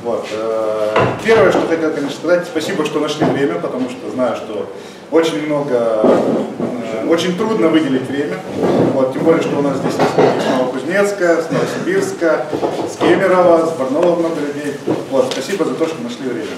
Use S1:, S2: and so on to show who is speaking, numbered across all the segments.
S1: Вот. Первое, что хотел, конечно, сказать, спасибо, что нашли время, потому что знаю, что очень трудно выделить время. Вот, тем более, что у нас здесь есть люди с Новокузнецка, с Новосибирска, с Кемерово, с Барнаула много людей. Вот, спасибо за то, что нашли время.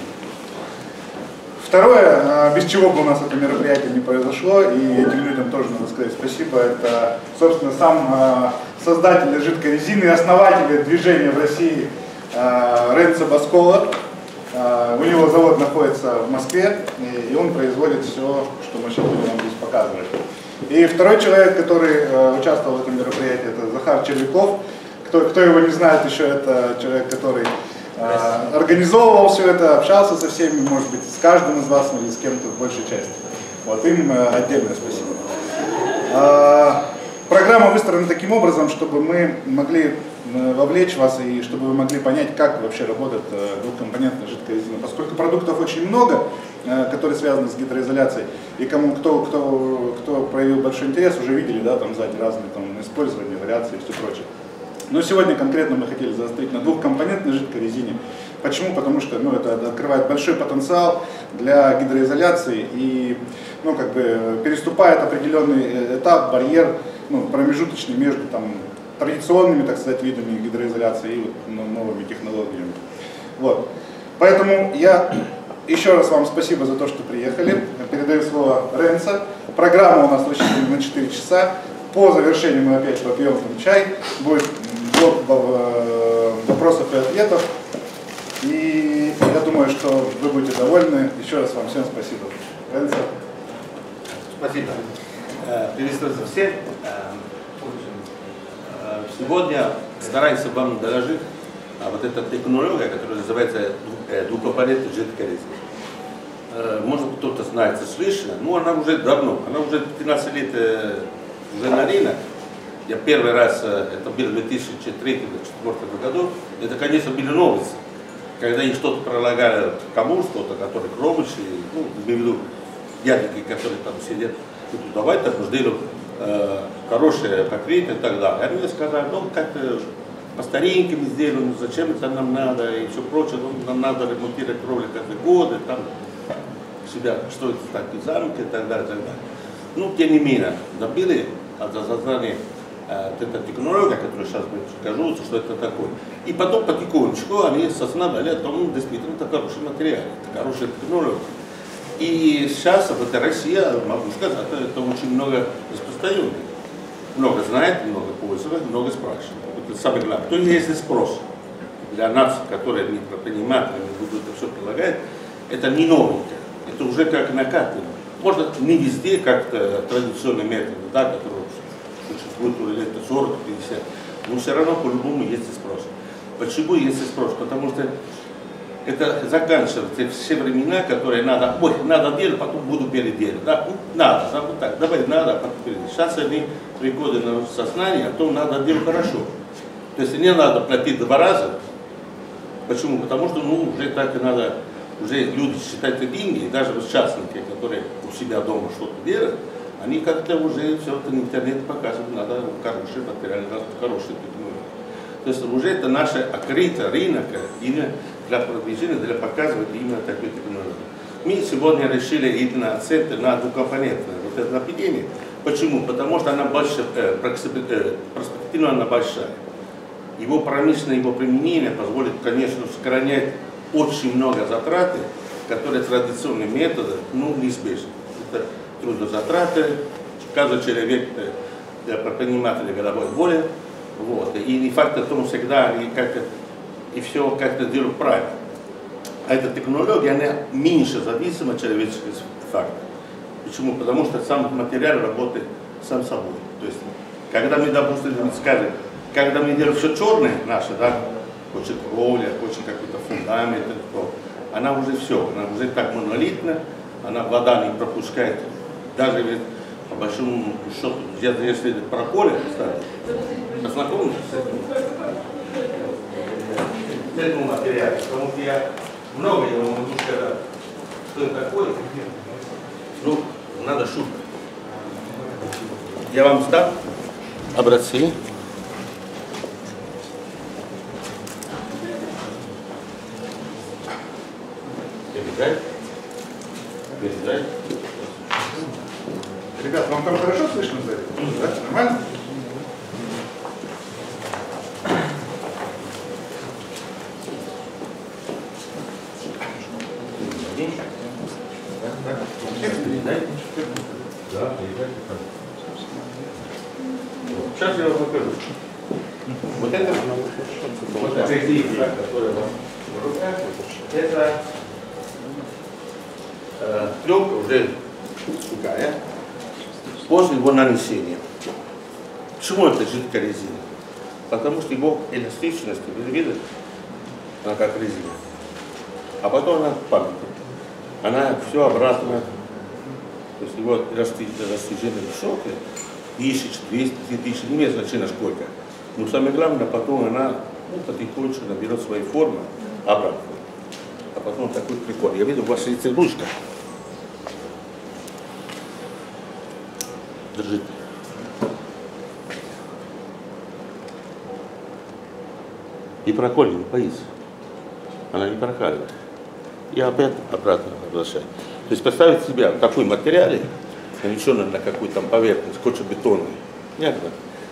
S1: Второе, без чего бы у нас это мероприятие не произошло, и этим людям тоже надо сказать спасибо, это, собственно, сам создатель жидкой резины и основатель движения в России Ренцо Баскола. У него завод находится в Москве, и он производит все, что мы сейчас будем вам здесь показывать. И второй человек, который участвовал в этом мероприятии, это Захар Червяков. Кто его не знает еще, это человек, который организовывал все это, общался со всеми, может быть, с каждым из вас или с кем-то в большей части. Вот им отдельное спасибо. Программа выстроена таким образом, чтобы мы могли вовлечь вас и чтобы вы могли понять, как вообще работает двухкомпонентная жидкая резина. Поскольку продуктов очень много, которые связаны с гидроизоляцией, и кто проявил большой интерес, уже видели, да, там сзади разные там использования, вариации и все прочее. Но сегодня конкретно мы хотели заострить на двухкомпонентной жидкой резине. Почему? Потому что это открывает большой потенциал для гидроизоляции и переступает определенный этап, барьер, промежуточный между традиционными, так сказать, видами гидроизоляции и новыми технологиями. Вот. Поэтому я еще раз вам спасибо за то, что приехали. Передаю слово Ренцо. Программа у нас рассчитана на 4 часа. По завершению мы опять попьем чай. Будет блок вопросов и ответов. И я думаю, что вы будете довольны. Еще раз вам всем спасибо. Ренцо.
S2: Спасибо. Приветствую всех. Сегодня стараемся вам доложить вот эта технология, которая называется двухкомпонентная жидкая резина. Может, кто-то знает, слышно, но она уже давно, она уже 13 лет уже на рынок. Я первый раз, это был в 2003-2004 году, это, конечно, были новости, когда их что-то пролагали кому что-то, которые кровуши, имею в виду дяденьки, которые там сидят, давай так сделаем хорошее покрытие и так далее. Они мне сказали, как-то по стареньким сделаем, зачем это нам надо и все прочее, нам надо ремонтировать кровли каждый год, и там себя строить такие замки и так далее, и так далее. Тем не менее, добили от создания этой технологии, которую сейчас скажу, что это такое. И потом потихонечку они осознали о том, действительно, это хороший материал, это хорошая технология. И сейчас в Россия, могу сказать, это очень много распространено. Много знает, много пользуется, много спрашивает. Это самое главное. То есть спрос для нас, которые не предприниматели, не будут это все прилагать, это не новенькое. Это уже как накатано. Можно не везде, как-то традиционные методы, да, которые существуют уже лет 40-50, но все равно по-любому есть спрос. Почему есть спрос? Потому что это заканчиваются все времена, которые надо делать, потом буду переделать. Да? Надо, вот так, давай надо, потом переделать. Сейчас они приходят на сознание, а то надо делать хорошо. То есть не надо платить 2 раза. Почему? Потому что уже так и надо, уже люди считают деньги, даже частники, которые у себя дома что-то делают, они как-то уже все это в интернете показывают, надо хороший материал, хороший технологии. То есть уже это наше открытый рынок именно для продвижения, для показывать именно такой технологии. Мы сегодня решили идти на акцент на двухкомпонентное вот это нападение. Почему? Потому что она больше, перспективно она большая. Его промышленное его применение позволит, конечно, сохранять очень много затрат, которые традиционные методы, неизбежны. Это трудозатраты, каждый человек для предпринимателя годовой боли. Вот. И не факт в том, всегда они как-то и все как-то делают правильно. А эта технология, она меньше зависима от человеческих факторов. Почему? Потому что сам материал работает сам собой. То есть, когда мы, допустим, скажем, когда мы делаем все черное наше, да, хочет кровля, хочет какой-то фундамент, она уже все, она уже так монолитна, она вода не пропускает. Даже по большому счету, если проколет, кстати, познакомились с этим материалом, потому что я много его могу сказать, что это такое. Надо шутка. Я вам сдам образцы. Сейчас я вам покажу. Вот это, вот эта резинка, которая в руках, это пленка уже сухая после его нанесения. Почему это жидкая резина? Потому что его эластичность, вы видите, она как резина. А потом она падает. Она все обратно, то есть его растяжение высокое, 1000, 200, 3000, не имеет значения сколько. Но самое главное, потом она потихонечку наберет свои формы обратно. А потом такой прикол. Я видел, у вас есть ручка. Держите. И прокольно, не боится. Она не прокаливает. И опять обратно возвращаю. То есть представить себя в такой материале, нанесенный на какую-то там поверхность, скотчебетонный. Понятно?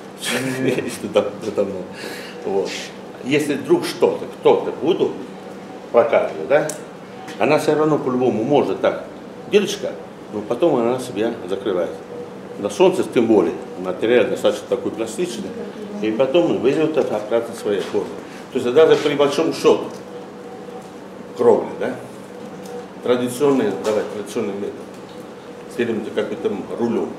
S2: Давно. Вот. Если вдруг что-то, кто-то будет прокаливать, да, она все равно по-любому может так, дырочка, но потом она себя закрывает. На солнце, тем более, материал достаточно такой пластичный, и потом выйдет обратно своей формы. То есть даже при большом счету кровли, да, традиционный метод, следуем за какой-то рулем.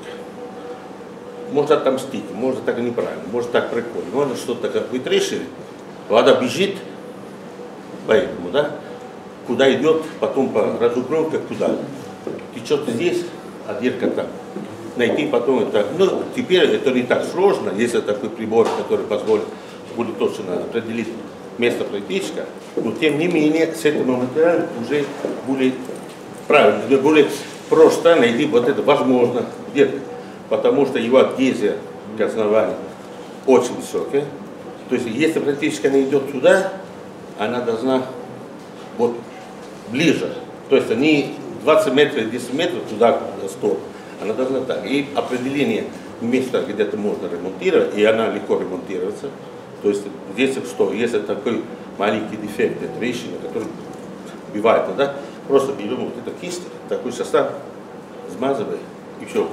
S2: Можно отомстить, может так неправильно, может так прикольно, можно что-то как-то решили, вода бежит, поэтому, да, куда идет, потом по разугровке куда, течет здесь, а дырка там. Найти потом это, ну, теперь это не так сложно, если такой прибор, который позволит, будет точно определить место притечка, но тем не менее с этим материалом уже более правильно, более просто найти вот это возможно где-то, потому что его адгезия к основанию очень высокая. То есть если практически она идет сюда, она должна вот ближе, то есть не 20 метров, 10 метров туда в сторону, она должна так. И определение места где-то можно ремонтировать, и она легко ремонтируется. То есть здесь что, если такой маленький дефект, трещина, который бывает, да, просто берем вот эту кисть, такой состав, смазываем и все.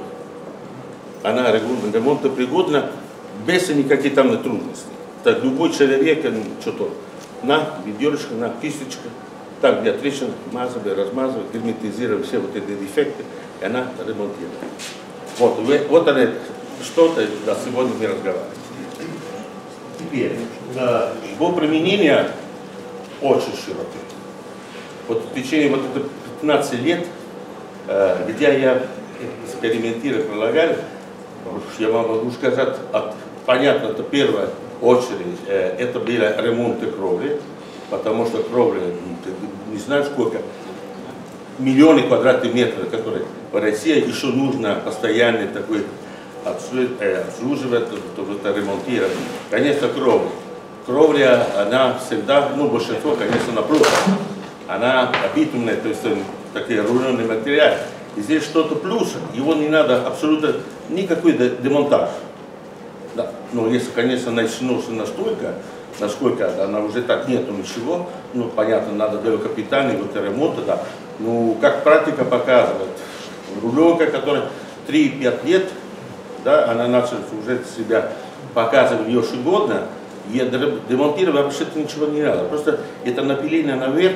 S2: Она ремонтопригодна без никаких там трудностей. Так любой человек, что-то, на ведерочка, на кисточка, так где трещина, смазываем, размазываем, герметизируем все вот эти дефекты, и она ремонтирует. Вот она, что-то, да, сегодня мы разговариваем. Теперь, его применение очень широкое. Вот в течение вот этих 15 лет, где я экспериментирую, прилагаю, я вам могу сказать, понятно, это первая очередь, это были ремонты кровли, потому что кровля, не знаю сколько, миллионы квадратных метров, которые в России еще нужно постоянный такой обслуживать, ремонтировать. Конечно, кровля. Кровля, она всегда, ну, большинство, конечно, напротив, она битумная, то есть такие рулонный материал. И здесь что-то плюс, его не надо абсолютно никакой демонтаж. Да. Но если, конечно, начнется настолько, насколько она уже так нету ничего, ну, понятно, надо делать капитальный вот ремонт, да. Ну, как практика показывает, рулевка, которая 3-5 лет, да, она начала уже себя показывать ежегодно, и демонтировать вообще-то ничего не надо. Просто это напиление наверх,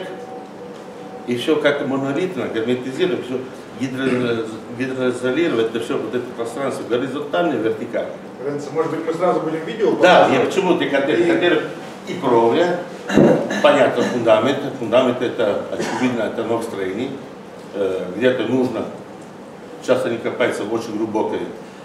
S2: и все как монолитно, герметизировать, все гидроизолировать, это все вот это пространство горизонтально и вертикально.
S1: Может быть, мы сразу будем видео
S2: показывать? Да, я почему-то хотел и кровля, понятно, фундамент это, очевидно, это новостроение, где-то нужно, сейчас они копаются в очень глубокой,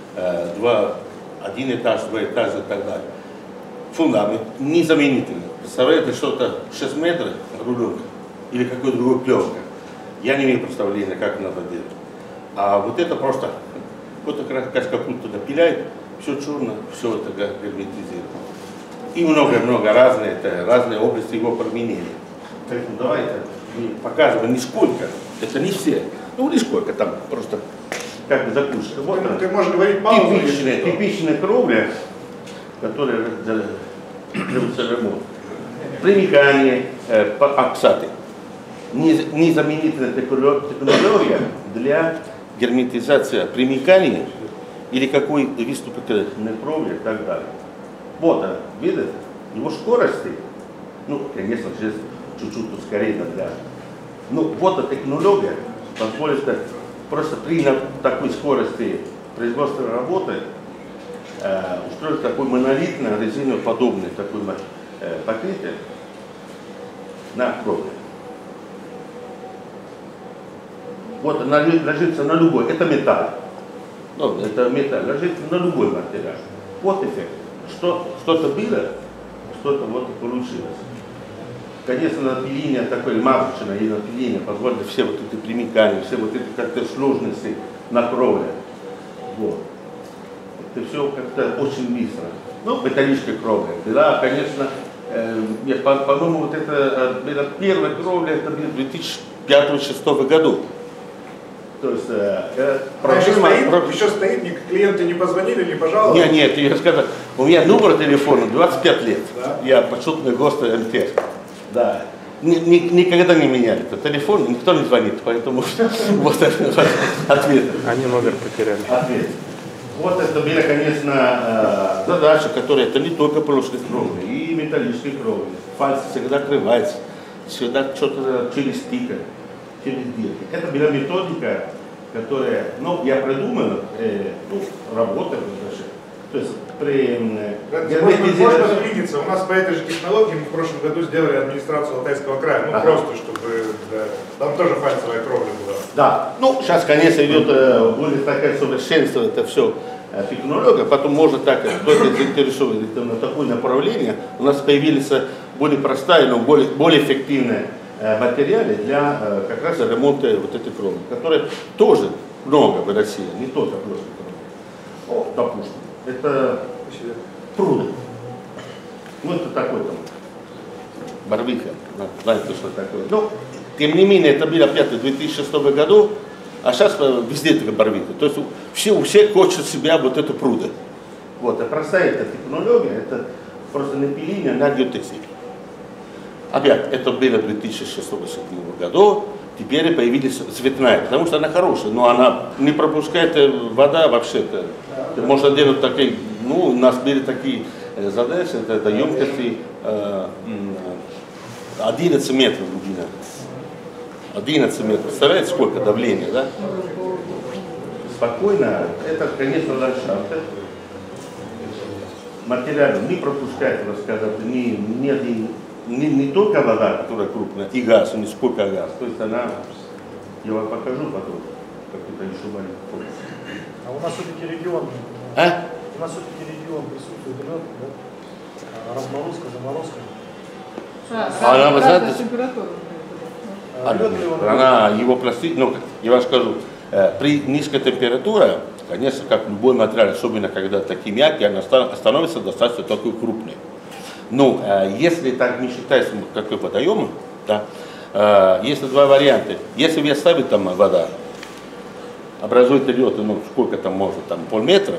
S2: один этаж, 2 этажа и так далее. Фундамент незаменительный. Представляете, что-то 6 метров рулевка или какой-то другой пленка. Я не имею представления, как надо делать. А вот это просто, вот как будто напиляет, все черно, все это герметизирует. И много-много разные области его применения. Поэтому давайте показываем нисколько, это не все, ну нисколько, там просто как бы закусить. Вот
S1: ты можешь говорить паузу.
S2: Типичная кровля, которая делается ремонт. Примыкание, кстати, незаменительная технология для герметизации примыкания или какой выступ на кровле и так далее. Вот она, видите, его скорости, ну, конечно же, чуть-чуть ускорение для. Ну, вот эта технология позволит просто при такой скорости производственной работы устроить такой монолитный, резиноподобный такой покрытие на кровле. Вот она ложится на любой, это металл. Ну, это металл, ложится на любой материал. Вот эффект. Что-то было, что-то вот получилось. Конечно, напиление такое маточное и напиление позволит все вот эти примыкания, все вот эти как-то сложности на кровле. Вот. Это все как-то очень быстро. Ну, металлическая кровля. Да, конечно, по-моему, вот это была первая кровля, это было в 2005-2006 году. То есть,
S1: еще стоит, клиенты не позвонили, не пожаловались?
S2: Нет, я сказал, у меня номер телефона 25 лет. Да? Я почетный гость МТС. Да. Никогда не меняли этот телефон, никто не звонит, поэтому вот ответ.
S3: Они номер потеряли.
S2: Ответ. Вот это была, конечно, задача, которая это не только плоскость кровли, и металлические кровли. Пальцы всегда открываются, всегда что-то через стика, через дырки. Это была методика, которая, ну, я придумал, работаю даже. То есть при
S1: можно двигаться. У нас по этой же технологии мы в прошлом году сделали администрацию Алтайского края. Ну, просто, чтобы там тоже пальцевая кровля была.
S2: Да. Ну, сейчас, конечно, идет более такая совершенство, это все технология, потом можно так, кто-то заинтересован на такое направление, у нас появились более простые, но более эффективные материалы для как раз ремонта вот этой кровли, которые тоже много в России, не только просто кровли. Допустим, это пруды. Ну, это такой там барвиха, знаете, что такое. Но, тем не менее, это было опять в 2006 году, а сейчас везде это барвиха. То есть у всех хочет себя вот эту пруды. Вот, а простая эта технология, это просто напиление на геотексиль. Опять, это было в 2006 году, теперь появилась цветная, потому что она хорошая, но она не пропускает вода вообще-то. Можно делать такие, ну, у нас были такие задачи, это емкости 11 метров глубина. 11 метров. Представляете, сколько давления, да? Спокойно, это, конечно, ландшафт. Материал не пропускает, так сказать, не только вода, которая крупная, и газ, не сколько газ. То есть она, я вам покажу потом, как это еще маленький.
S4: А у нас все-таки регион, у нас все-таки регион присутствует лед, да? Разморозка, заморозка.
S2: Она, вы знаете, она его пластик, ну, я вам скажу, при низкой температуре, конечно, как любой материал, особенно когда такие мягкие, она становится достаточно такой крупной. Ну, если так не считается, какой водоем, да, есть два варианта. Если вы оставите там вода, образует лед, ну, сколько там может, там полметра,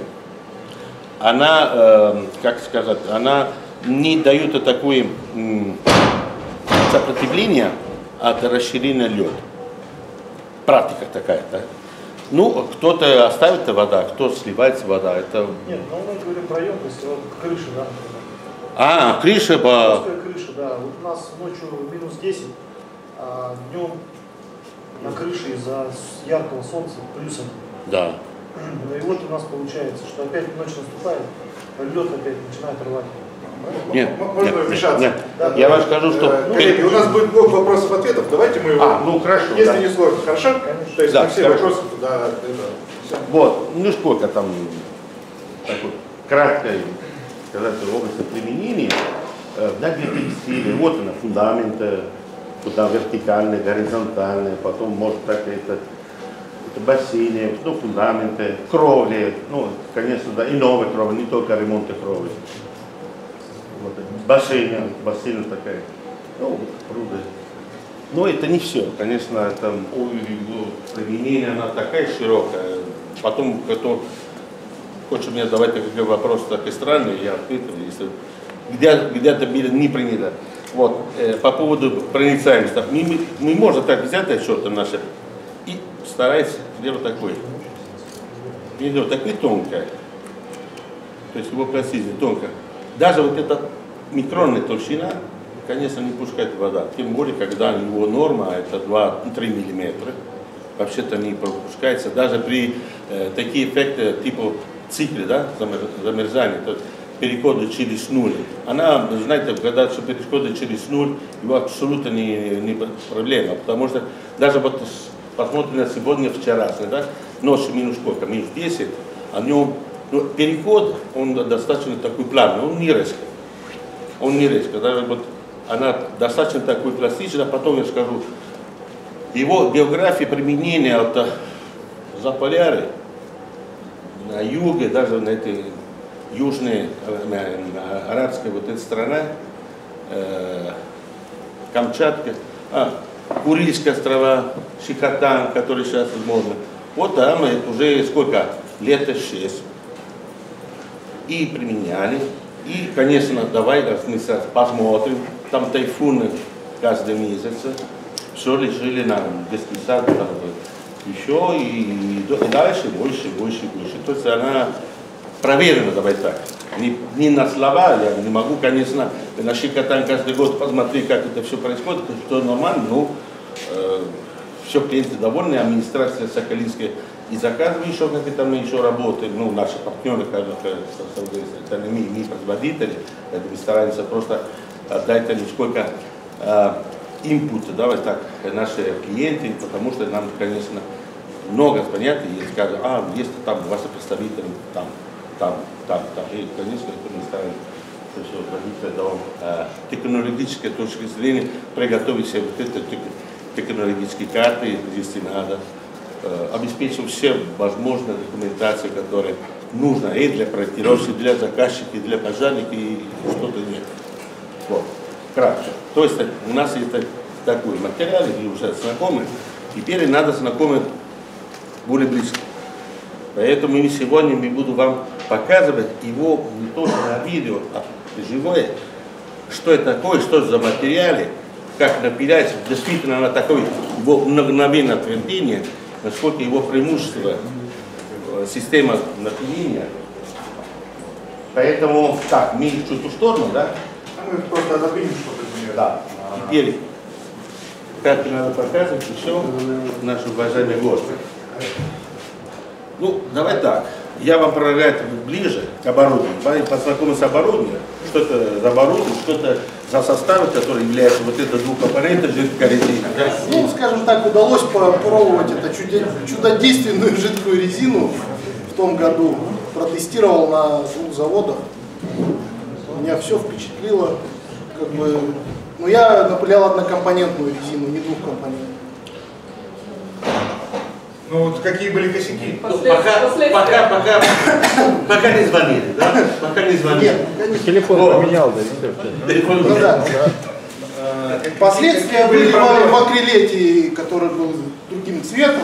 S2: она, как сказать, она не дает такое сопротивление от расширения льда. Практика такая, да? Ну, кто-то оставит вода, кто сливается вода. Это...
S4: Нет, ну мы говорим про емкость, вот крыша, да.
S2: Крыша по...
S4: Крыша, да. Вот у нас ночью минус 10, а днем на крыше из-за яркого солнца плюсом.
S2: Да.
S4: Ну и вот у нас получается, что опять ночь наступает, лед опять начинает рвать.
S2: Нет,
S1: можно вмешаться?
S2: Нет. Я вам скажу, что...
S1: Коллеги, у нас будет блок вопросов-ответов, давайте мы его...
S2: ну хорошо.
S1: Если
S2: да.
S1: не сложно, хорошо? Конечно. То есть
S2: да,
S1: на все
S2: хорошо.
S1: вопросы туда...
S2: Вот, ну сколько там такой краткой, сказать, области применения, на геотекстиле, вот она, фундаменты, туда вертикальные, горизонтальные, потом может так это бассейны, ну, фундаменты, кровли, ну, конечно, да, и новые кровли, не только ремонты кровли. Вот, бассейн такая, ну, пруды. Но это не все, конечно, это применение, она такая широкая. Потом, кто хочет мне задавать какой вопрос такой странный, я ответил, если где-то было не принято. Вот, по поводу проницаемости, мы можем так взять отчеты наши и стараться делать такой. идет такой тонкая, то есть его пластичность тонкая. Даже вот эта микронная толщина, конечно, не пускает вода. Тем более, когда его норма это 2-3 миллиметра. Вообще-то не пропускается. Даже при такие эффекты типа цикли, да, замерзания, то перехода через нуль. Она, знаете, когда что переходит через нуль, его абсолютно не проблема. Потому что даже вот посмотрим на сегодня, вчерашний, да, ночью минус сколько, минус 10, а в нем переход, он достаточно такой плавный, он не резкий. Он не резкий. Даже вот она достаточно такой пластичная, потом я скажу, его география применения от Заполярья на юге, даже на этой южной арабской вот эта страна, Камчатка, Курильские острова, Шикотан, который сейчас возможно. Вот там это уже сколько? Лет 6. И применяли. И, конечно, давай мы сейчас посмотрим, там тайфуны каждый месяц. Все лежали на детский сад, еще и дальше больше. То есть она проверена, давай так. Не на слова, я не могу, конечно, на Шикотан каждый год посмотреть, как это все происходит, что нормально, но все клиенты довольны, администрация Сахалинская и заказывает еще, как это мы еще работаем, ну, наши партнеры, скажем, это не мы производители, это мы стараемся просто дать им сколько инпута, давай так, наши клиенты, потому что нам, конечно, много звонят и скажут, есть там ваши представители, там. И, конечно, мы стараемся технологической точки зрения приготовить себе вот эти технологические карты, если надо, обеспечить все возможные документации, которые нужно и для проектировщиков, для заказчиков, и для пожарников, и что-то нет. Вот, кратко. То есть у нас есть такой материал, вы уже знакомы, теперь надо знакомить более близко. Поэтому сегодня я буду вам показывать его не только на видео, а живое, что это такое, что за материалы, как напилять действительно на такое его мгновенное твердение, насколько его преимущество, система напиления. Поэтому, так, мы чуть в сторону, да?
S1: Мы просто отодвинем что-то.
S2: Да. Теперь, как надо показывать еще наши уважаемые гости. Ну, давай так. Я вам предлагаю ближе к оборудованию. Познакомиться с оборудованием, что это за оборудование, что это за составы, которые являются вот это двухкомпонентная жидкая резина.
S3: Ну, скажем так, удалось попробовать эту чудодейственную жидкую резину в том году. Протестировал на 2 заводах. Меня все впечатлило. Как бы, но я напылял однокомпонентную резину, не двухкомпонентную.
S1: Ну вот какие были косяки?
S2: Пока не звонили, да? Пока не звонили.
S3: Нет, конечно.
S5: Телефон поменял, да?
S2: Телефон
S3: Ну, да. Последствия были в акрилете, который был другим цветом.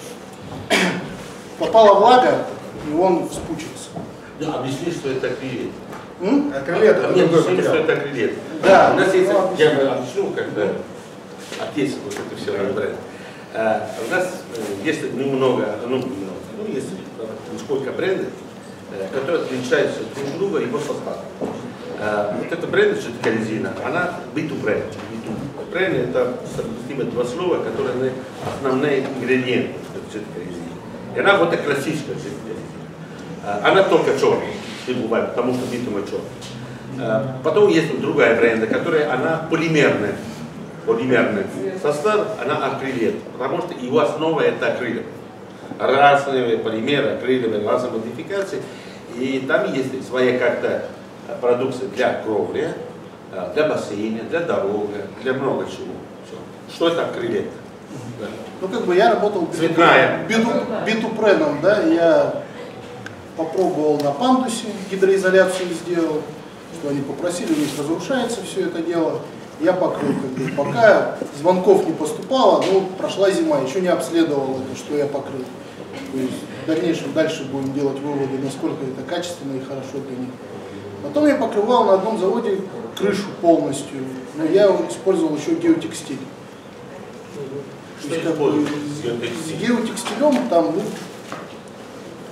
S3: Попала влага, и он вспучился.
S2: Да, объясни, что это акрилет.
S1: Акрилет, это
S2: Нет,
S1: другой
S2: объясни, что
S1: материал.
S2: это акрилет.
S3: Да.
S2: У нас есть,
S3: Ну,
S2: я объясню, когда отец вот это все бренд. У нас есть немного, есть несколько брендов, которые отличаются друг от друга его составом. Вот эта бренд, жидкая резина, она B2 бренд. B2 бренд это совместимые 2 слова, которые основные ингредиенты жидкой резины. И она вот такая классическая жидкая резина. Она только черная, бывает, потому что битумы черный. Потом есть другая бренда, которая она полимерный состав, она акрилет, потому что его основа это акрилет. Разные полимеры, акриловые, разные модификации. И там есть своя как-то продукция для кровли, для бассейна, для дороги, для много чего. Все. Что это акрилет? Да.
S3: Ну, как бы я работал
S2: Цветная.
S3: битупреном, да, я попробовал на пандусе, гидроизоляцию сделал, что они попросили, у них разрушается все это дело. Я покрыл, как бы, пока звонков не поступало, но прошла зима, еще не обследовал это, что я покрыл. То есть в дальнейшем дальше будем делать выводы, насколько это качественно и хорошо для них. Потом я покрывал на одном заводе крышу полностью, но я использовал еще геотекстиль.
S2: Что
S3: То есть,
S2: используешь?
S3: с геотекстилем там,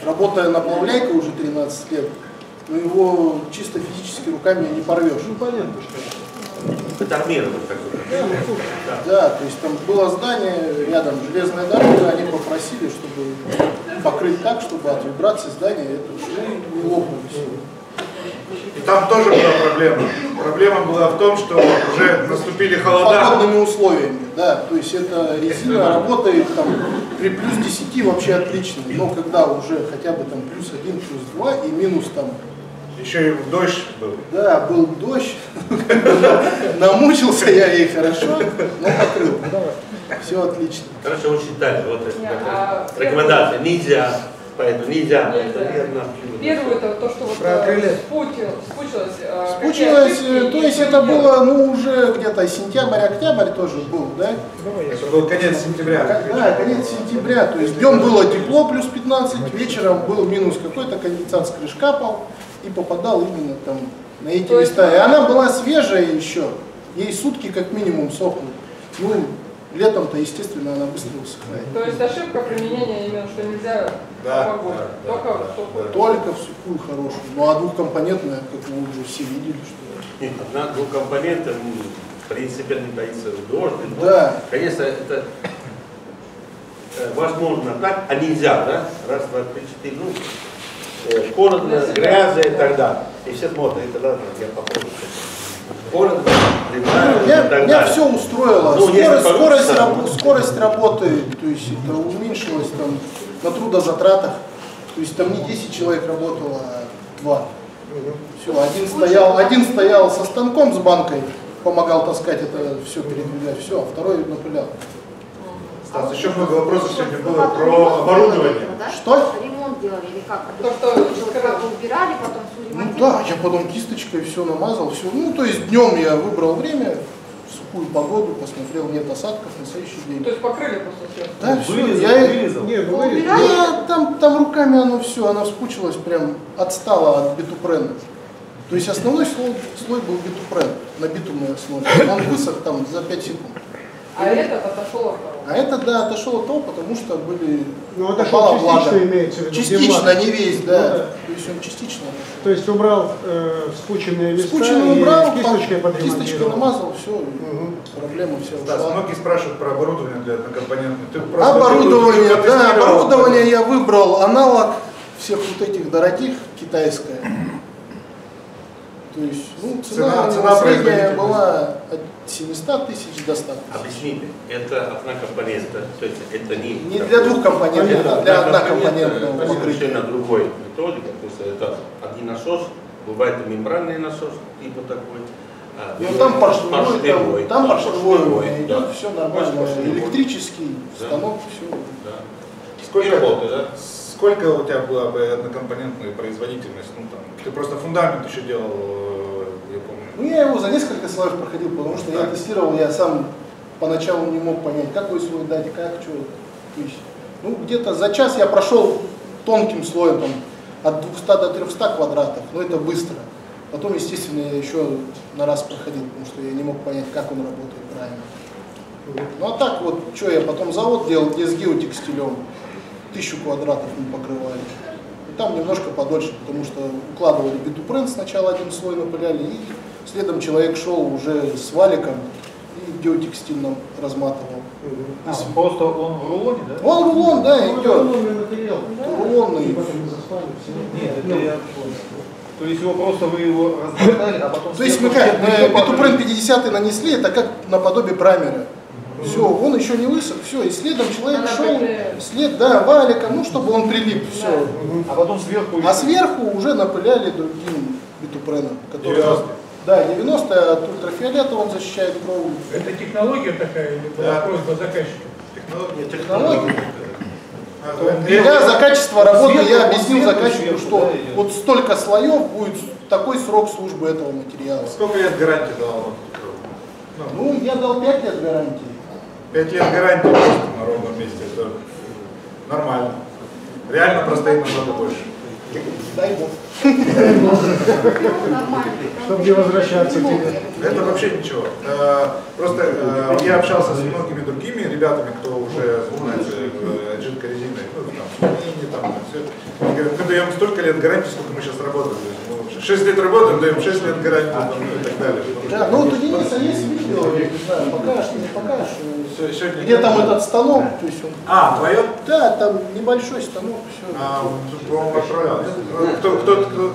S3: работая на плавляйке уже 13 лет, но его чисто физически руками не порвешь.
S4: Ну понятно, что.
S2: Это армировано такое.
S3: Да, то есть там было здание рядом, железная дорога, они попросили, чтобы покрыть так, чтобы от вибрации здания это не лопнулось.
S1: И там тоже была проблема. Проблема была в том, что уже наступили холода.
S3: Погодными условиями, да, то есть эта резина работает там при плюс 10 вообще отлично, но когда уже хотя бы там плюс 1, плюс 2 и минус там.
S1: Еще и дождь был.
S3: Да, был дождь, намучился я ей хорошо, но покрыл. Все отлично.
S2: Короче, он считает, вот рекомендация, нельзя, поэтому нельзя. Это верно.
S5: Первое, это то, что вот спучилось.
S3: Спучилось, то есть это было, ну, уже где-то сентябрь-октябрь тоже был, да?
S1: Это был конец сентября.
S3: Да, конец сентября, то есть днем было тепло, плюс 15, вечером был минус какой-то, конденсат с крыш капал и попадал именно там на эти места. И она была свежая еще, ей сутки как минимум сохнут. Ну, летом-то, естественно, она быстро высыхает.
S5: То есть ошибка применения именно, что нельзя погоду,
S3: только в сухую хорошую. Ну а двухкомпонентная, как вы уже все видели, что...
S2: Нет, одна двухкомпонентная, в принципе, не боится дождь.
S3: Да.
S2: Конечно, это возможно так, а нельзя, да? Раз, два, три, четыре, ну, холодно, грязно и так далее. И все смотрят, это ладно, я попробую. Холодно,
S3: Меня все устроило.
S2: Ну,
S3: скорость работы, то есть это уменьшилось там на трудозатратах. То есть там не 10 человек работало, а 2. Все, один стоял со станком с банкой, помогал таскать это все, передвигать, все, а второй напылял.
S1: Стас, еще много вопросов сегодня было про оборудование.
S3: Что?
S6: Ремонт делали или как?
S5: То, что
S6: Как убирали, потом все
S3: Ну
S6: ремонтировали?
S3: да, я потом кисточкой все намазал, все. Ну, то есть днем я выбрал время, в сухую погоду, посмотрел, нет осадков на следующий день.
S5: То есть покрыли просто сверху.
S3: Да, все,
S4: Вырезал? Нет, ну вырезал.
S3: я там руками оно все, она вспучилась, прям отстала от битупрена. То есть основной слой был битупрен на битумной основе. Он высох там за 5 секунд.
S5: А этот отошел от того.
S3: А это, да, отошел от того, потому что были...
S4: Ну отошел частично, имеется в виду.
S3: Частично, не весь, да.
S4: Ну, да.
S3: То есть он частично отошел.
S4: То есть убрал вспученные листа
S3: Спученный убрал,
S4: кисточкой
S3: кисточкой
S4: подремонтировал.
S3: намазал, все, проблема вся
S1: Стас,
S3: ушла.
S1: многие спрашивают про оборудование для однокомпонентных. Ты просто
S3: Оборудование,
S1: ты
S3: да,
S1: протестировал?
S3: оборудование я выбрал аналог всех вот этих дорогих, китайское. То есть, ну, цена средняя
S1: производителя.
S3: была от 700 тысяч до 100 тысяч.
S2: Объясните, это одна компонента, то есть это
S3: Не для двух компонентов, а для однокомпонентного
S2: это
S3: покрытия.
S2: совершенно другой методика, то есть это один насос, бывает и мембранный насос, типа такой.
S3: Ну там поршневой, там поршневой
S2: поршневой,
S3: идет,
S2: да.
S3: все нормально,
S2: Поршневой.
S3: электрический
S2: Да.
S3: станок, все.
S2: Да.
S1: Сколько,
S2: И работы, да?
S1: сколько у тебя была бы однокомпонентная производительность? Ну, там, ты просто фундамент еще делал, я помню.
S3: Ну я его за несколько слоев проходил, потому что я тестировал, я сам поначалу не мог понять, какой слой дать, как, что. То есть, ну где-то за час я прошел тонким слоем, там, от 200 до 300 квадратов, но это быстро. Потом, естественно, я еще на раз проходил, потому что я не мог понять, как он работает правильно. Ну а так вот, что я потом завод делал, где с геотекстилем 1000 квадратов мы покрывали. И там немножко подольше, потому что укладывали битупрен, сначала один слой напыляли, и следом человек шел уже с валиком и геотекстильным разматывал.
S4: Просто он в рулоне, да?
S3: Он рулон, да, идет.
S4: Рулонный материал.
S3: Рулонный.
S4: Нет, это я понял. То есть его просто вы его размотали, а потом...
S3: То есть мы как, битупрен 50 нанесли, это как наподобие праймера. Все, он еще не высох, все, и следом человек
S5: Она
S3: шел,
S5: приклеена.
S3: след, да, валиком, ну, чтобы он прилип, все.
S4: А потом сверху...
S3: А сверху уже напыляли другим битупреном, который...
S1: 90.
S3: Да, 90 от ультрафиолета он защищает кровь.
S7: Это технология такая или была просьба заказчика?
S3: Технология.
S1: А,
S3: Я за качество работы
S4: Сверху,
S3: я объяснил
S4: сверху,
S3: заказчику,
S4: сверху,
S3: что
S4: да, идет.
S3: вот столько слоев будет такой срок службы этого материала.
S1: Сколько лет гарантии давал?
S3: Ну, я дал 5 лет гарантии.
S1: 5 лет гарантии просто на ровном месте. Это нормально. Реально простоит намного больше.
S3: Дай бог.
S6: Чтобы
S3: не возвращаться к тебе.
S1: Это вообще ничего. Просто я общался с многими другими ребятами, кто уже занимается жидкой резиной, там, все. Мы даем столько лет гарантии, сколько мы сейчас работаем. 6 лет работаем, даем 6 лет гарантии и так далее.
S3: Да, ну вот у Дениса есть видео, я не знаю, покажешь, не покажешь.
S1: Все,
S3: Где там этот станок? То есть он...
S1: твое?
S3: Да, там небольшой станок, все.
S1: Тут, по-моему, отправлялось. Кто?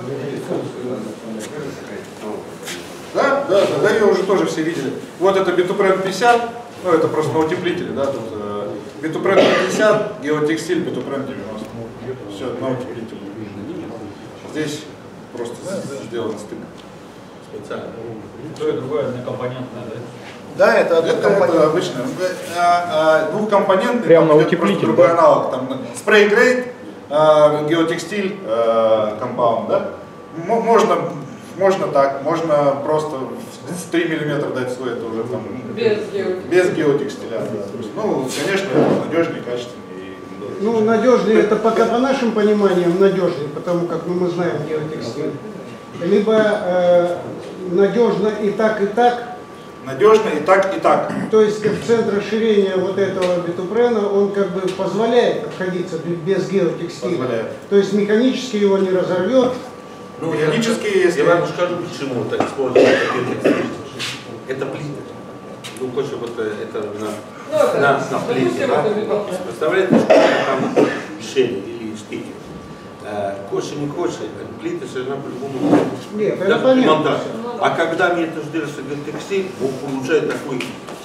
S1: Да, ее уже тоже все видели. Вот это Битупрен 50, ну это просто на утеплителе, да, тут Битупрен 50, геотекстиль, Битупрен 90. Все, на утеплителе. Здесь просто сделан стык.
S2: Специально.
S8: То и другое однокомпонентное, да?
S3: Да, это
S1: Это обычно. Двухкомпонентный,
S9: прямо
S1: там
S9: на
S1: идет просто
S9: утеплитель,
S1: другой
S9: да?
S1: аналог. Там спрей грейд, геотекстиль, компаунд, да? Можно так, можно просто в 3 мм дать слой, это уже там без геотекстиля. Да. Ну, конечно, это надежнее, качественнее.
S10: Ну, надежнее, это пока по нашим пониманиям надежнее, потому как мы знаем геотекстиль. Либо надежно и так, и так.
S1: Надежно и так, и так.
S10: То есть коэффициент расширения вот этого битупрена, он как бы позволяет обходиться без геотекстиля.
S1: Позволяет.
S10: То есть механически его не разорвет.
S2: Ну,
S1: механически, если...
S2: Я вам скажу, почему так используют геотекстиль. Это плиты. Ну, хочешь, вот это на плите, да? Представляете, что там щели или штики. Хочешь, не хочешь, плиты все равно по-любому.
S10: Нет, это понятно.
S2: А когда мне это делается геотекстиль, он получает такой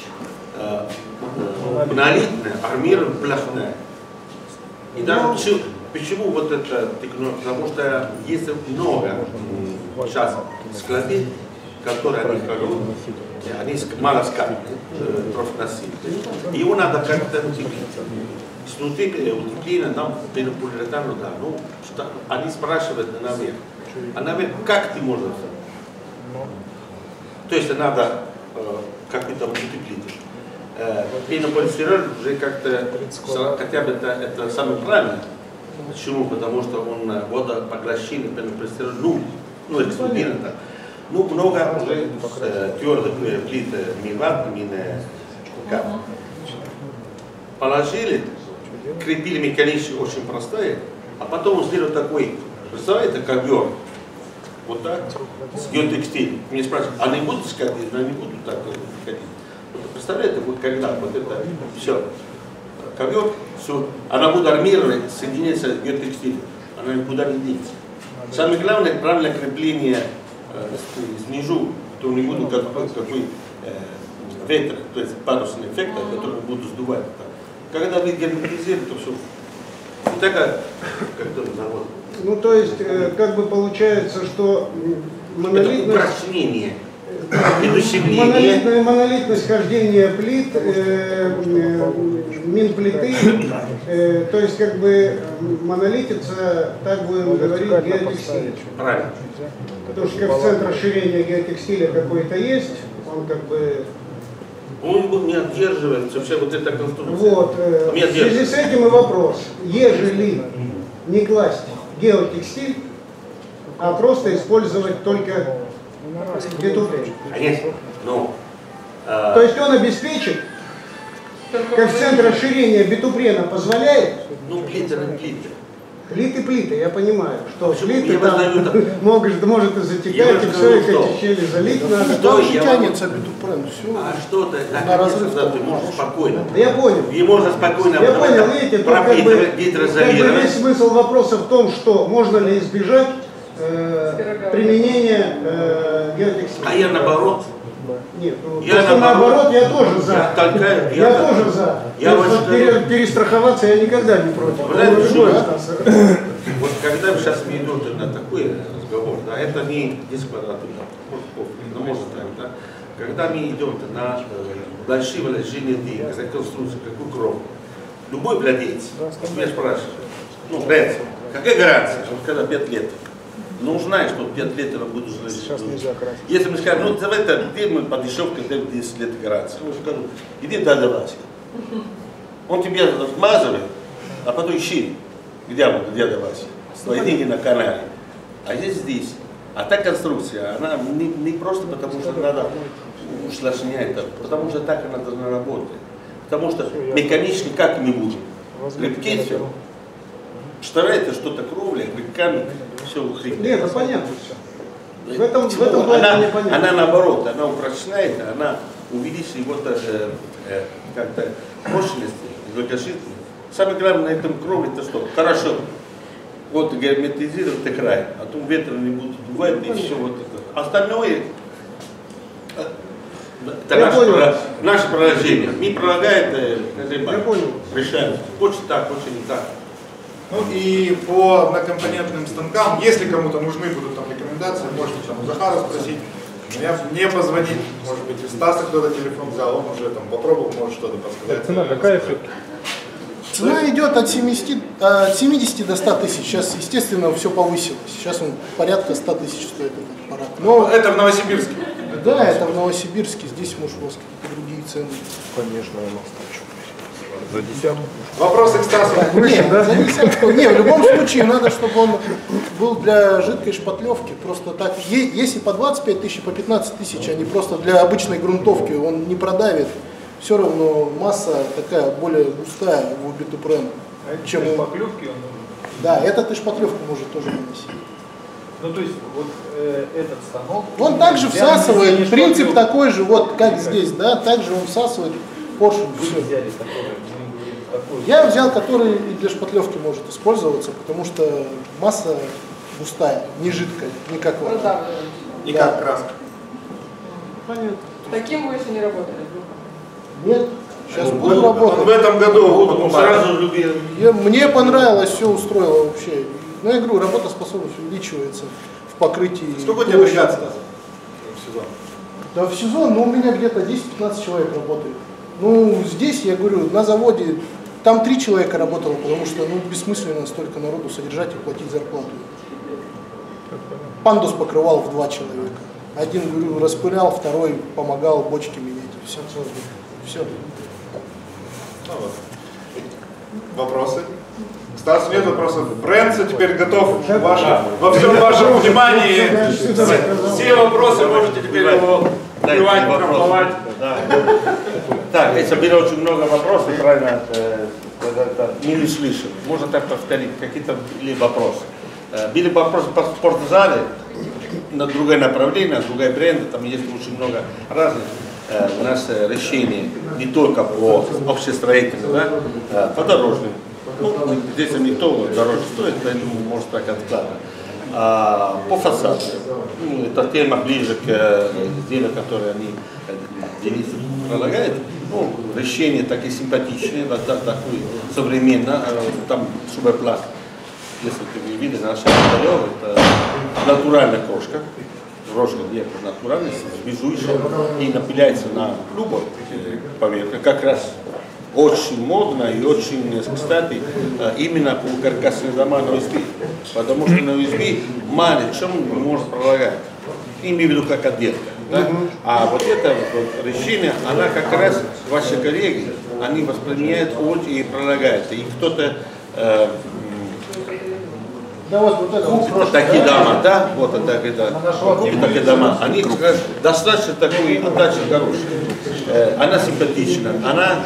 S2: монолитное, армированное, и даже почему вот это технология? Потому что есть много сейчас складов, которые они кладут, они малоскатные, профносители. И его надо как-то утеплить. Снутри утепления нам пенополиуретану, да. Ну, что, они спрашивают наверх. А наверх, как ты можешь? То есть надо какой-то утеплитель. Пенополистирол уже как-то, хотя бы это самое правильное. Почему? Потому что он водопоглощение пенополистирол, ну эксплуатирован так. Ну, много уже твердых плит миватными положили, крепили механически очень простое, а потом сделали такой, представляете, ковер, вот так, с геотекстилем. Мне спрашивают, а не будут сходить? Они не будут так ходить. Вот, представляете, вот когда вот это все, ковер, все, она будет армировать, соединяется с геотекстилем, она никуда не денется. Самое главное, правильное крепление снизу, то не будет какой ветер, то есть парусный эффект, который будут сдувать. Когда вы герметизируете, то все. И так как-то завод.
S10: Ну, то есть, как бы получается, что монолитность, монолитность хождения плит, минплиты, то есть, как бы монолитится, так будем говорить, геотекстиль.
S2: Правильно.
S10: Потому что коэффициент расширения геотекстиля какой-то есть, он как бы...
S2: Он не отдерживается, вся вот эта конструкция.
S10: Вот, в связи с этим и вопрос. Ежели не класть геотекстиль, а просто использовать только битупрен.
S2: Конечно, но...
S10: То есть он обеспечит, коэффициент расширения битупрена позволяет?
S2: Ну, плиты на плиты.
S10: Плиты, я понимаю, что плиты
S2: там
S10: может и затекать, и все, их эти щели залить надо.
S3: Там же тянется битупрен, все.
S2: А что-то, ты можешь спокойно.
S10: Да я понял.
S2: И можно спокойно
S10: я понял, видите, тут как бы весь смысл вопроса в том, что можно ли избежать применения геотекстиля.
S2: А я наоборот.
S10: Нет, ну, наоборот, я тоже за. Я тоже за. Перестраховаться я никогда не против.
S2: Вот когда вы сейчас идете на такой разговор, да, это не 10 квадратных, ну, может так, да, когда мы идем на большие вложения денег, реконструкцию, какую кровь, любой владелец, меня спрашивает, ну, владелец, какая гарантия, вот когда 5 лет? Ну, знаешь, что 5 лет я буду жить. Если мы скажем, ну, давай-то, где мы по дешевке даем 10 лет гарантии? Ну, скажу, иди до Васи. Он тебе размазывает, а потом ищи, где Васи. свои деньги на канале. А здесь. А та конструкция, она не просто потому, что надо усложнять это, потому что так она должна работать. Потому что механически как мы будем? Крепкие все. Штора это что-то кровля, камень, все укрепляет.
S10: Нет, это понятно все. В этом плане непонятно.
S2: Она наоборот, она упрочняет, она увеличивает его как-то мощность, долгожительность. Самое главное на этом кровле это что? Хорошо. Вот герметизирует край, а то ветер не будет дувать и все вот это. Остальное это наше положение. Мы пролагаем, решаем. Хочет так, хочет не так.
S1: Ну и по однокомпонентным станкам, если кому-то нужны будут там рекомендации, можете там у Захара спросить, мне позвонить, может быть, у Стаса кто-то телефон взял, он уже там попробовал, может что-то подсказать.
S7: Цена какая все-таки?
S3: Цена идет от 70 до 100 тысяч. Сейчас, естественно, все повысилось. Сейчас он порядка 100 тысяч стоит этот аппарат. Но
S1: это в Новосибирске?
S3: Да, это в Новосибирске. Здесь, может, у вас какие-то другие цены.
S7: Конечно, я нас за десятку.
S1: Вопросы к Стасу?
S3: Нет, да? За десятку. Не, в любом случае надо, чтобы он был для жидкой шпатлевки. Просто так. Если по 25 тысяч, по 15 тысяч, а не просто для обычной грунтовки, он не продавит. Все равно масса такая более густая в битупрен.
S8: Чем шпатлевки он нужен?
S3: Да, этот и шпатлевку может тоже наносить.
S8: Ну то есть вот этот станок.
S3: Он также всасывает, принцип такой же, вот как здесь, да, также он всасывает поршень.
S8: Вы взяли такой?
S3: Я взял, который и для шпатлевки может использоваться, потому что масса густая, не жидкая, не как вода.
S1: Не как краска.
S3: Понятно.
S5: Таким вы еще не работали?
S3: Нет, сейчас буду работать.
S1: Он в этом году
S2: сразу любил.
S3: Мне понравилось, все устроило вообще. Ну, я говорю, работоспособность увеличивается в покрытии.
S1: Сколько у тебя бригад, Стас, в сезон?
S3: Да, в сезон, ну, у меня где-то 10-15 человек работает. Ну, здесь, я говорю, на заводе, там 3 человека работало, потому что, ну, бессмысленно столько народу содержать и платить зарплату. Пандус покрывал в 2 человека. Один, говорю, распылял, второй помогал бочки менять. Все. Все.
S1: Ну, вот. Вопросы? Стас, нет вопросов. Брэнса теперь готов во всем вашем внимании. Все вопросы можете теперь его открывать, трамповать.
S2: Так, если было очень много вопросов, правильно, не слышал. Можно так повторить, какие-то были вопросы. Были вопросы по спортзале, на другое направление, другая бренды, там есть очень много разных. У нас решение не только по общестроительным, да, по дорожным. Ну, здесь никто дороже стоит, поэтому может так откладывать. А по фасаду, ну, эта тема ближе к делу, которое они Денис предлагает. Ну, решение такие симпатичные, вот такое современное, там шубоплат. Если вы видите, наша Ковалева, это натуральная кошка. Рожка натуральная, свежущая и напыляется на любой поверхность. Как раз очень модно и очень, кстати, именно у каркасных домов на USB. Потому что на USB мало чем может пролагать. Имею в виду как отделка. Да? А вот это вот решение, она как раз, ваши коллеги, они воспринимают очень и пролагают. И кто-то
S3: Да, вот это
S2: такие дома, да, вот такие дома, они достаточно такой отдачи хорошей. Она симпатична, она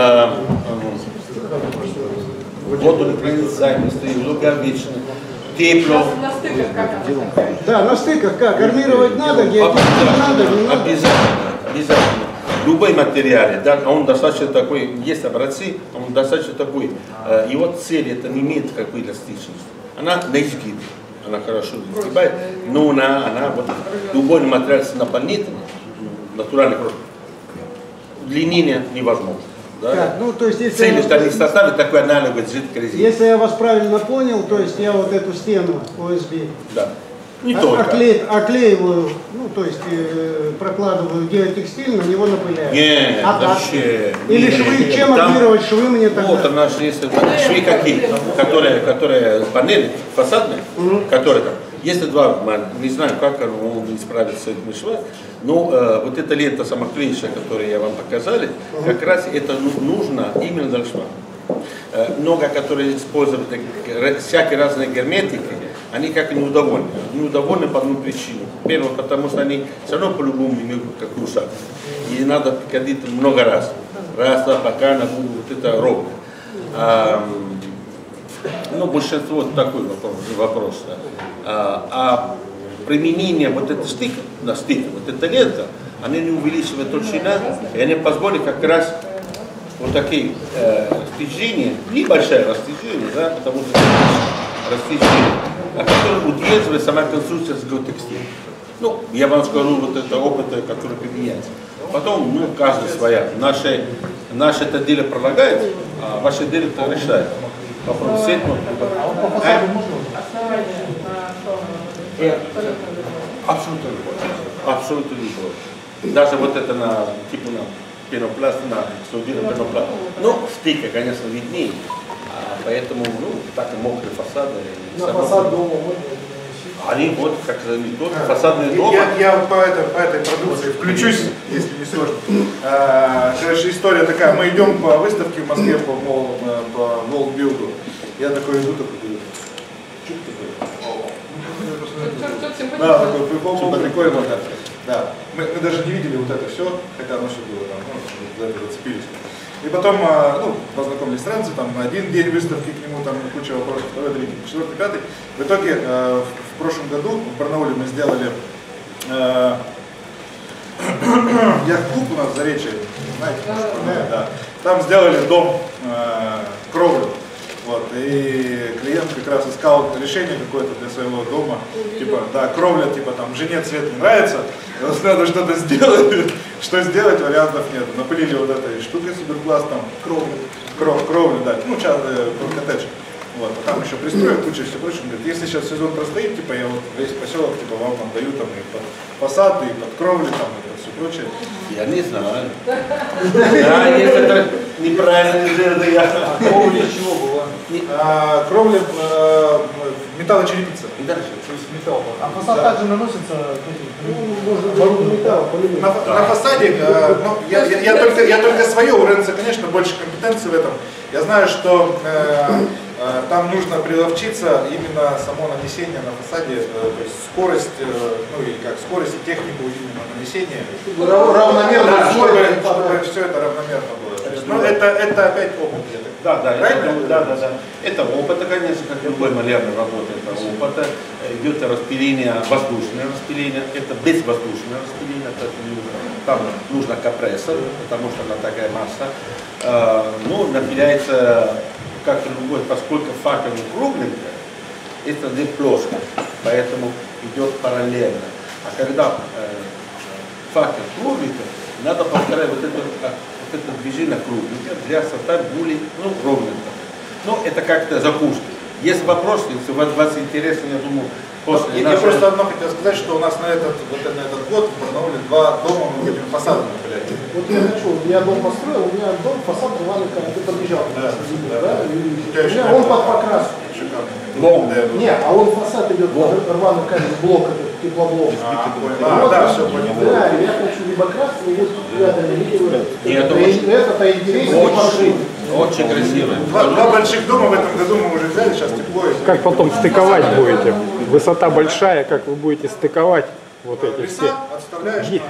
S2: водонепроницаемость, долговечна, тепло.
S5: На стыках как?
S10: Да, на стыках как? Армировать надо, где надо, не надо.
S2: Обязательно. Любой материал, да, он достаточно такой, есть образцы, он достаточно такой, его цель это не имеет какой эластичности. Она на изгибе, она хорошо изгибает, но она вот любой материал с наполнителем, натуральный просто, удлинение невозможно. Да?
S10: Так, ну, то есть, если
S2: цель это не составит такой аналог жидкой резины.
S10: Если я вас правильно понял, то есть я вот эту стену OSB
S2: да. Не только.
S10: Оклеиваю, ну то есть прокладываю геотекстиль, на него напыляю.
S2: Нет,
S10: вообще. Или швы, чем армировать швы мне тогда?
S2: Вот у нас есть швы какие, которые панели фасадные, которые там. Есть два, не знаю, как он справится с этими швами, но вот эта лента самоклеющая, которую я вам показали, как раз это нужно именно для шва. много, которые используют всякие разные герметики, они как недовольны. Недовольны по одной причине. Первое, потому что они все равно по-любому имеют какую шаг. И надо ходить много раз. Раз, два, пока она будет вот это ровно. Ну, большинство такой вопрос. А применение вот этого стика, вот эта лента, они не увеличивают толщину, и они позволят как раз вот такие растяжения, небольшое растяжение, да, потому что растяжение, которое удерживает сама конструкция с геотекстилем. Ну, я вам скажу, вот это опыт, который применяется. Потом, ну, каждый своя. Наше это дело пролагает, а ваше дело это решает. Попробуйте сеть. Абсолютно любой. Абсолютно любой. Даже вот это на типа на пенопласт, на студийном пенопласт. Ну, стыка, конечно, виднее. Поэтому, ну, так и мокрые фасады.
S3: На фасад дома можно.
S2: Они вот как тот фасадный дом.
S1: Я по этой продукции включусь, если не сложно. Короче, история такая. Мы идем по выставке в Москве по Волтбилду. Я такой иду, такой говорю, что такое? Да, такой прикол, прикольно. Да. Мы даже не видели вот это все, хотя оно все было там, ну, за это зацепились. И потом, ну, познакомились с Ренцо, там, один день выставки к нему, там, куча вопросов, второй, третий, четвертый, пятый. В итоге, в прошлом году в Барнауле мы сделали яхт-клуб у нас в Заречье, знаете, да. Там сделали дом, кровлю. Вот, и клиент как раз искал решение какое-то для своего дома, типа, да, кровля, типа, там, жене цвет не нравится, и вот надо что-то сделать, что сделать, вариантов нет. Напылили вот этой штукой суперкласс, там, кровлю, да, ну, коттедж. Вот, а там еще пристроят, куча все прочее. Говорит, если сейчас сезон простоит, типа, я вот весь поселок, типа, вам отдаю там и под фасад, и под кровли, там, и под все прочее.
S2: Я не знаю. Да, нет, это неправильно, это я.
S8: Кровля чего была?
S1: Кровля металлочерепица.
S8: То есть металл.
S4: А фасад также наносится
S1: на фасаде, ну, я только свое, у Ренцо, конечно, больше компетенции в этом. Я знаю, что там нужно приловчиться именно само нанесение на фасаде, то есть скорость, ну или как скорость и технику именно нанесения.
S3: Равномерно,
S1: да, чтобы все это равномерно было. Но это опять опыт.
S2: Да, да. Это опыт, конечно, как любой малярный работа, это опыт. Идет распиление, воздушное распиление, это безвоздушное распиление, там нужно компрессор, потому что она такая масса. Ну, напиляется, как любой, поскольку факел не кругленькая, это не плоско, поэтому идет параллельно. А когда факел кругленький, надо повторять вот это движение кругленькое для создать более ровненько. Но это как-то закуски. Есть вопросы, если у вас интересно, я думаю, после
S1: Я просто одно хотел сказать, что у нас на этот год в Барнауле 2 дома мы будем фасадом напилять.
S3: Вот я хочу, я дом построил, у меня дом, фасад рваный камень, ты подъезжал. Да? Он под покраску. Нет, а он фасад идет рваный камень, блок, этот теплоблок.
S1: Да, все понял.
S3: Да, я хочу либо красный, либо рядом это интереснее пошить.
S2: Очень красиво.
S1: Два больших дома в этом году мы уже взяли, сейчас тепло.
S7: Как потом стыковать будете? Высота большая, как вы будете стыковать вот эти все?
S1: Отставляешь на...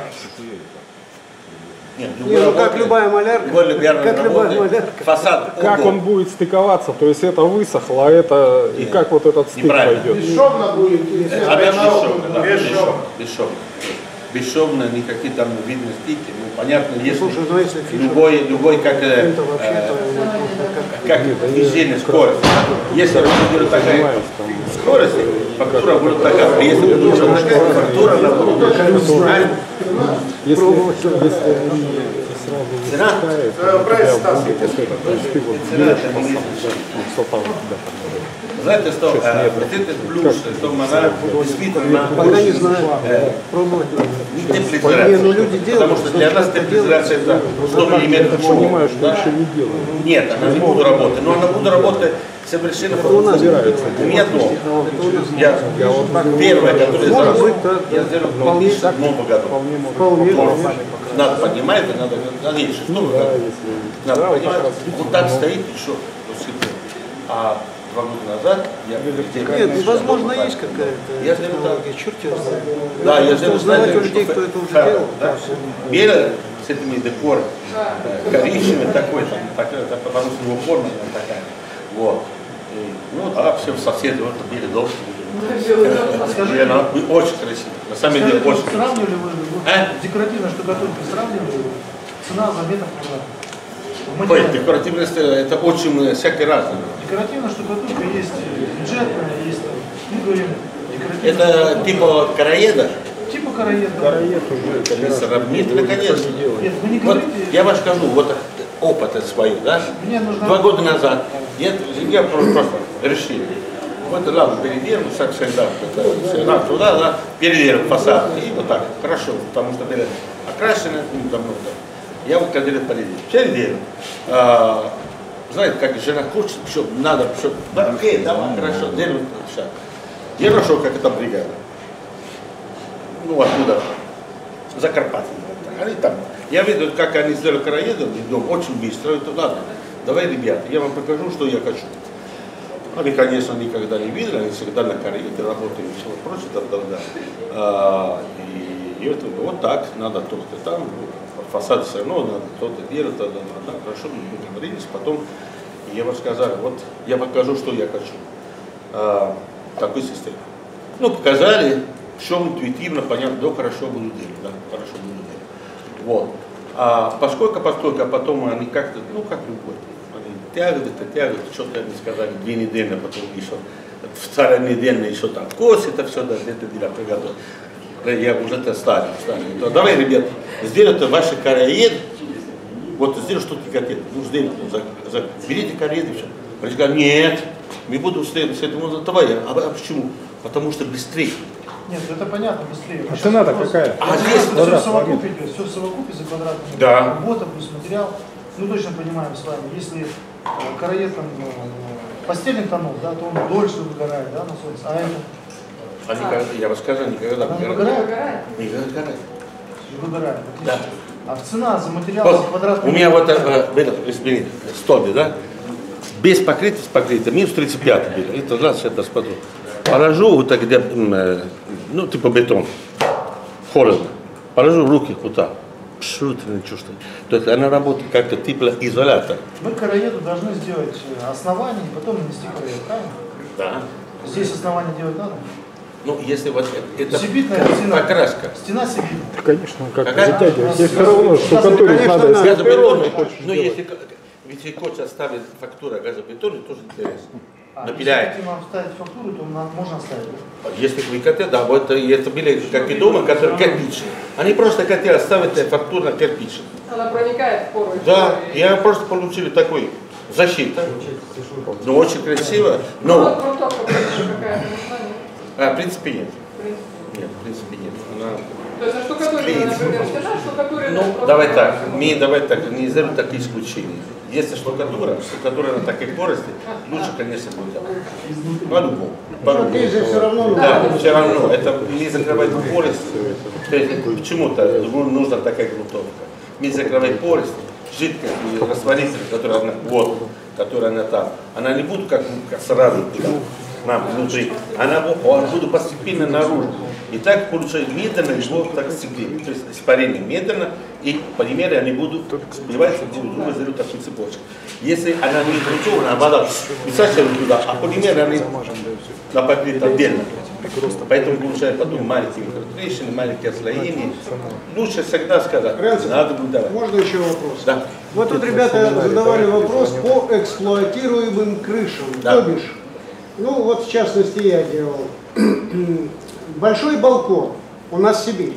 S2: Нет,
S10: как любая малярка. Как любая малярка.
S2: Фасад.
S7: Как он будет стыковаться? То есть это высохло, а это и как вот этот стык пойдет?
S3: Бесшовно будет.
S2: Бесшовно. Бесшовно, никакие там видны стики. Ну, понятно, если
S10: Слушай,
S2: любой как движение, скорость. Если будет такая скорость, фактура будет такая. Если будет такая фактура, она будет такая.
S7: Если
S2: Цена?
S1: Прайс Стас.
S2: Знаете, что вот этот плюс, что она действительно
S10: пока не знаю, пробовать.
S2: не теплоизоляция.
S10: Ну, люди делают,
S2: Потому что для нас теплоизоляция это 100 миллиметров.
S7: Я понимаю, что еще не делаю.
S2: Нет, она не будет работать. Но она будет работать совершенно у меня дом. Я первое, которое сделал, я сделал в 2007 году. Надо поднимать, надо меньше. Надо поднимать. Вот так стоит еще. цветы. А 2 года назад я...
S10: Нет, возможно, есть какая-то
S2: Я
S10: технология, черт его знает.
S2: Да, я знаю,
S10: узнавать у людей, кто это уже делал.
S2: Да? Белый с этими декорами, коричневый такой, там, потому что его форма такая. Вот. И, ну да, все соседи, вот белый дом.
S4: Скажите,
S2: Очень красиво. На самом деле очень красиво.
S4: сравнивали вы декоративная штукатурка, сравнивали вы? Цена за метр квадратный.
S2: Ой, декоративность это очень всякие разные.
S4: Декоративная штукатурка есть бюджетная, есть, мы говорим, декоративная.
S2: Это типа караеда?
S4: Типа караед.
S7: Караед уже.
S2: Сравнительно, конечно.
S4: Нет, вы не
S2: Вот,
S4: говорите.
S2: я вам скажу, вот опыт свой, да?
S4: Мне нужно...
S2: 2 года назад я просто решил. Вот ладно, переделаем, как всегда, туда, да, переделаем фасад. И вот так, хорошо, потому что были окрашены, ну, давно. Я вот когда переделал. Знаете, как жена хочет, чтобы надо, чтобы, да, окей, давай, хорошо, делаем шаг. Я нашел, как это бригада. Ну, откуда? Закарпатье. Они там. Я видел, как они сделали караедом, дом очень быстро. Это ладно, давай, ребята, я вам покажу, что я хочу. Они, конечно, никогда не видели, они всегда на караеде работают и все прочее. И это вот так, надо то-то там, фасад все равно, надо то-то делать, да, хорошо, мы договорились. Потом я вам сказал, вот я покажу, что я хочу. Такой системе. Ну, показали, все интуитивно, понятно, да, хорошо буду делать, да, хорошо буду делать. Вот. Поскольку потом они как-то, ну, как любой, они тягают, что-то они сказали, 2 недели, потом еще, 2 неделя еще там косит, это все, да, где-то дела приготовили. Я уже это старый. Давай, ребята, сделайте ваши караед, вот сделай, что ты хотите, ну, сделайте, берите караед и все. Они сказали, нет, мы будем следовать с этому, давай, а почему? Потому что быстрее.
S4: Нет, это понятно, быстрее.
S7: А цена-то какая?
S2: А здесь
S4: все в совокупе идет, все в совокупе за квадратный метр.
S2: Да.
S4: Работа плюс материал. Мы точно понимаем с вами, если караед там постельных тонов, да, то он дольше выгорает, да, на солнце. А это?
S2: Я вам скажу, никогда
S4: Она
S2: не
S4: выгорает?
S2: Не выгорает.
S4: Выгорает.
S2: Да.
S4: А цена за материал,
S2: Вот,
S4: за квадратный
S2: у меня
S4: метр?
S2: вот, извините, столбик, да? Без покрытия, с покрытием, минус 35 было. Это раз, это смотрю. Положу вот так, где, ну, типа бетон, холодно. Положу в руки вот так. Что ты не чувствуешь? То есть она работает как теплоизолятор.
S4: Мы караеду должны сделать основание и потом нанести караед, правильно?
S2: Да.
S4: Здесь основание делать надо?
S2: Ну, если вот это
S4: Сибитная стена.
S2: покраска.
S4: Стена сибитная.
S7: Да, конечно, как
S2: Какая?
S7: затягивать. Здесь все равно штукатурить надо. Если
S2: Газобетон,
S7: хочешь
S2: ну,
S7: сделать.
S2: если хочешь оставить фактура газобетона, тоже интересно.
S4: Если
S2: Напиляет.
S4: хотим нам ставить фактуру, то нам можно оставить. Да?
S2: Если вы хотите, да, вот это были как и дома, которые кирпичные. Они просто хотели оставить фактуру на кирпич.
S5: Она проникает в пору.
S2: Да, я просто получили такой защиту. Ну, очень красиво.
S5: Ну,
S2: Но,
S5: вот крутовка какая-то нужна, нет?
S2: в принципе, нет.
S5: В принципе.
S2: Нет, в принципе, нет. Она...
S5: То есть, а штукатурина, например, стена, штукатурина...
S2: Ну,
S5: просто
S2: давай
S5: так.
S2: так, давай так, не сделаем такие исключения. Если штукатура на такой скорости, лучше, конечно, будет. По-любому.
S10: Здесь все равно
S2: Да, все равно. Это не закрывать порость. То есть почему-то нужна такая грунтовка. Не закрывать порость, жидкость и растворитель, которая она там. Она не будет как сразу туда, нам внутри. Она будет постепенно наружу. И так получается медленно его так сцеплить. То есть испарение медленно, и полимеры они будут сбиваться друг друга, сделают такую цепочку. Если она не грунтована, вода высачивает туда, а полимеры они напокрыты отдельно. Поэтому получается потом маленькие трещины, маленькие отслоения. Лучше всегда сказать, надо будет давать.
S10: Можно еще вопрос?
S2: Да.
S10: Вот тут ребята задавали вопрос по эксплуатируемым крышам.
S2: Да.
S10: То бишь, ну вот в частности я делал. Большой балкон, у нас Сибирь.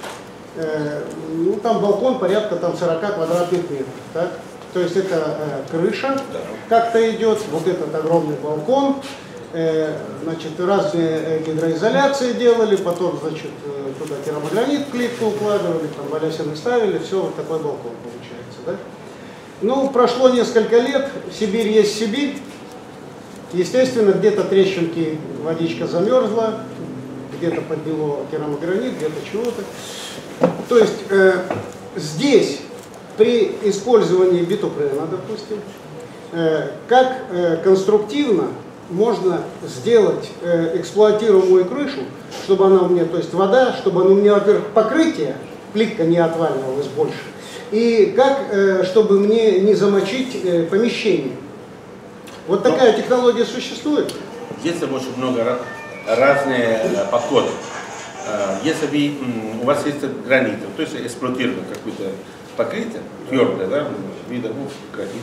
S10: Ну там балкон порядка там 40 квадратных метров. Так? То есть это крыша как-то идет, вот этот огромный балкон. Значит, разные гидроизоляции делали, потом, значит, туда керамогранит плитку укладывали, там балясины ставили, все, вот такой балкон получается, да? Ну, прошло несколько лет, Сибирь есть Сибирь, естественно, где-то трещинки, водичка замерзла, где-то подняло керамогранит, где-то чего-то. То есть здесь при использовании битупрена, допустим, как конструктивно можно сделать эксплуатируемую крышу, чтобы она у меня, то есть вода, чтобы она у меня, во-первых, покрытие, плитка не отваливалась больше, и как, чтобы мне не замочить помещение. Вот такая технология существует?
S2: Здесь очень много разных подходов. Если у вас есть гранит, то есть эксплуатируемое какое-то покрытие, твердое, да, вида гранит,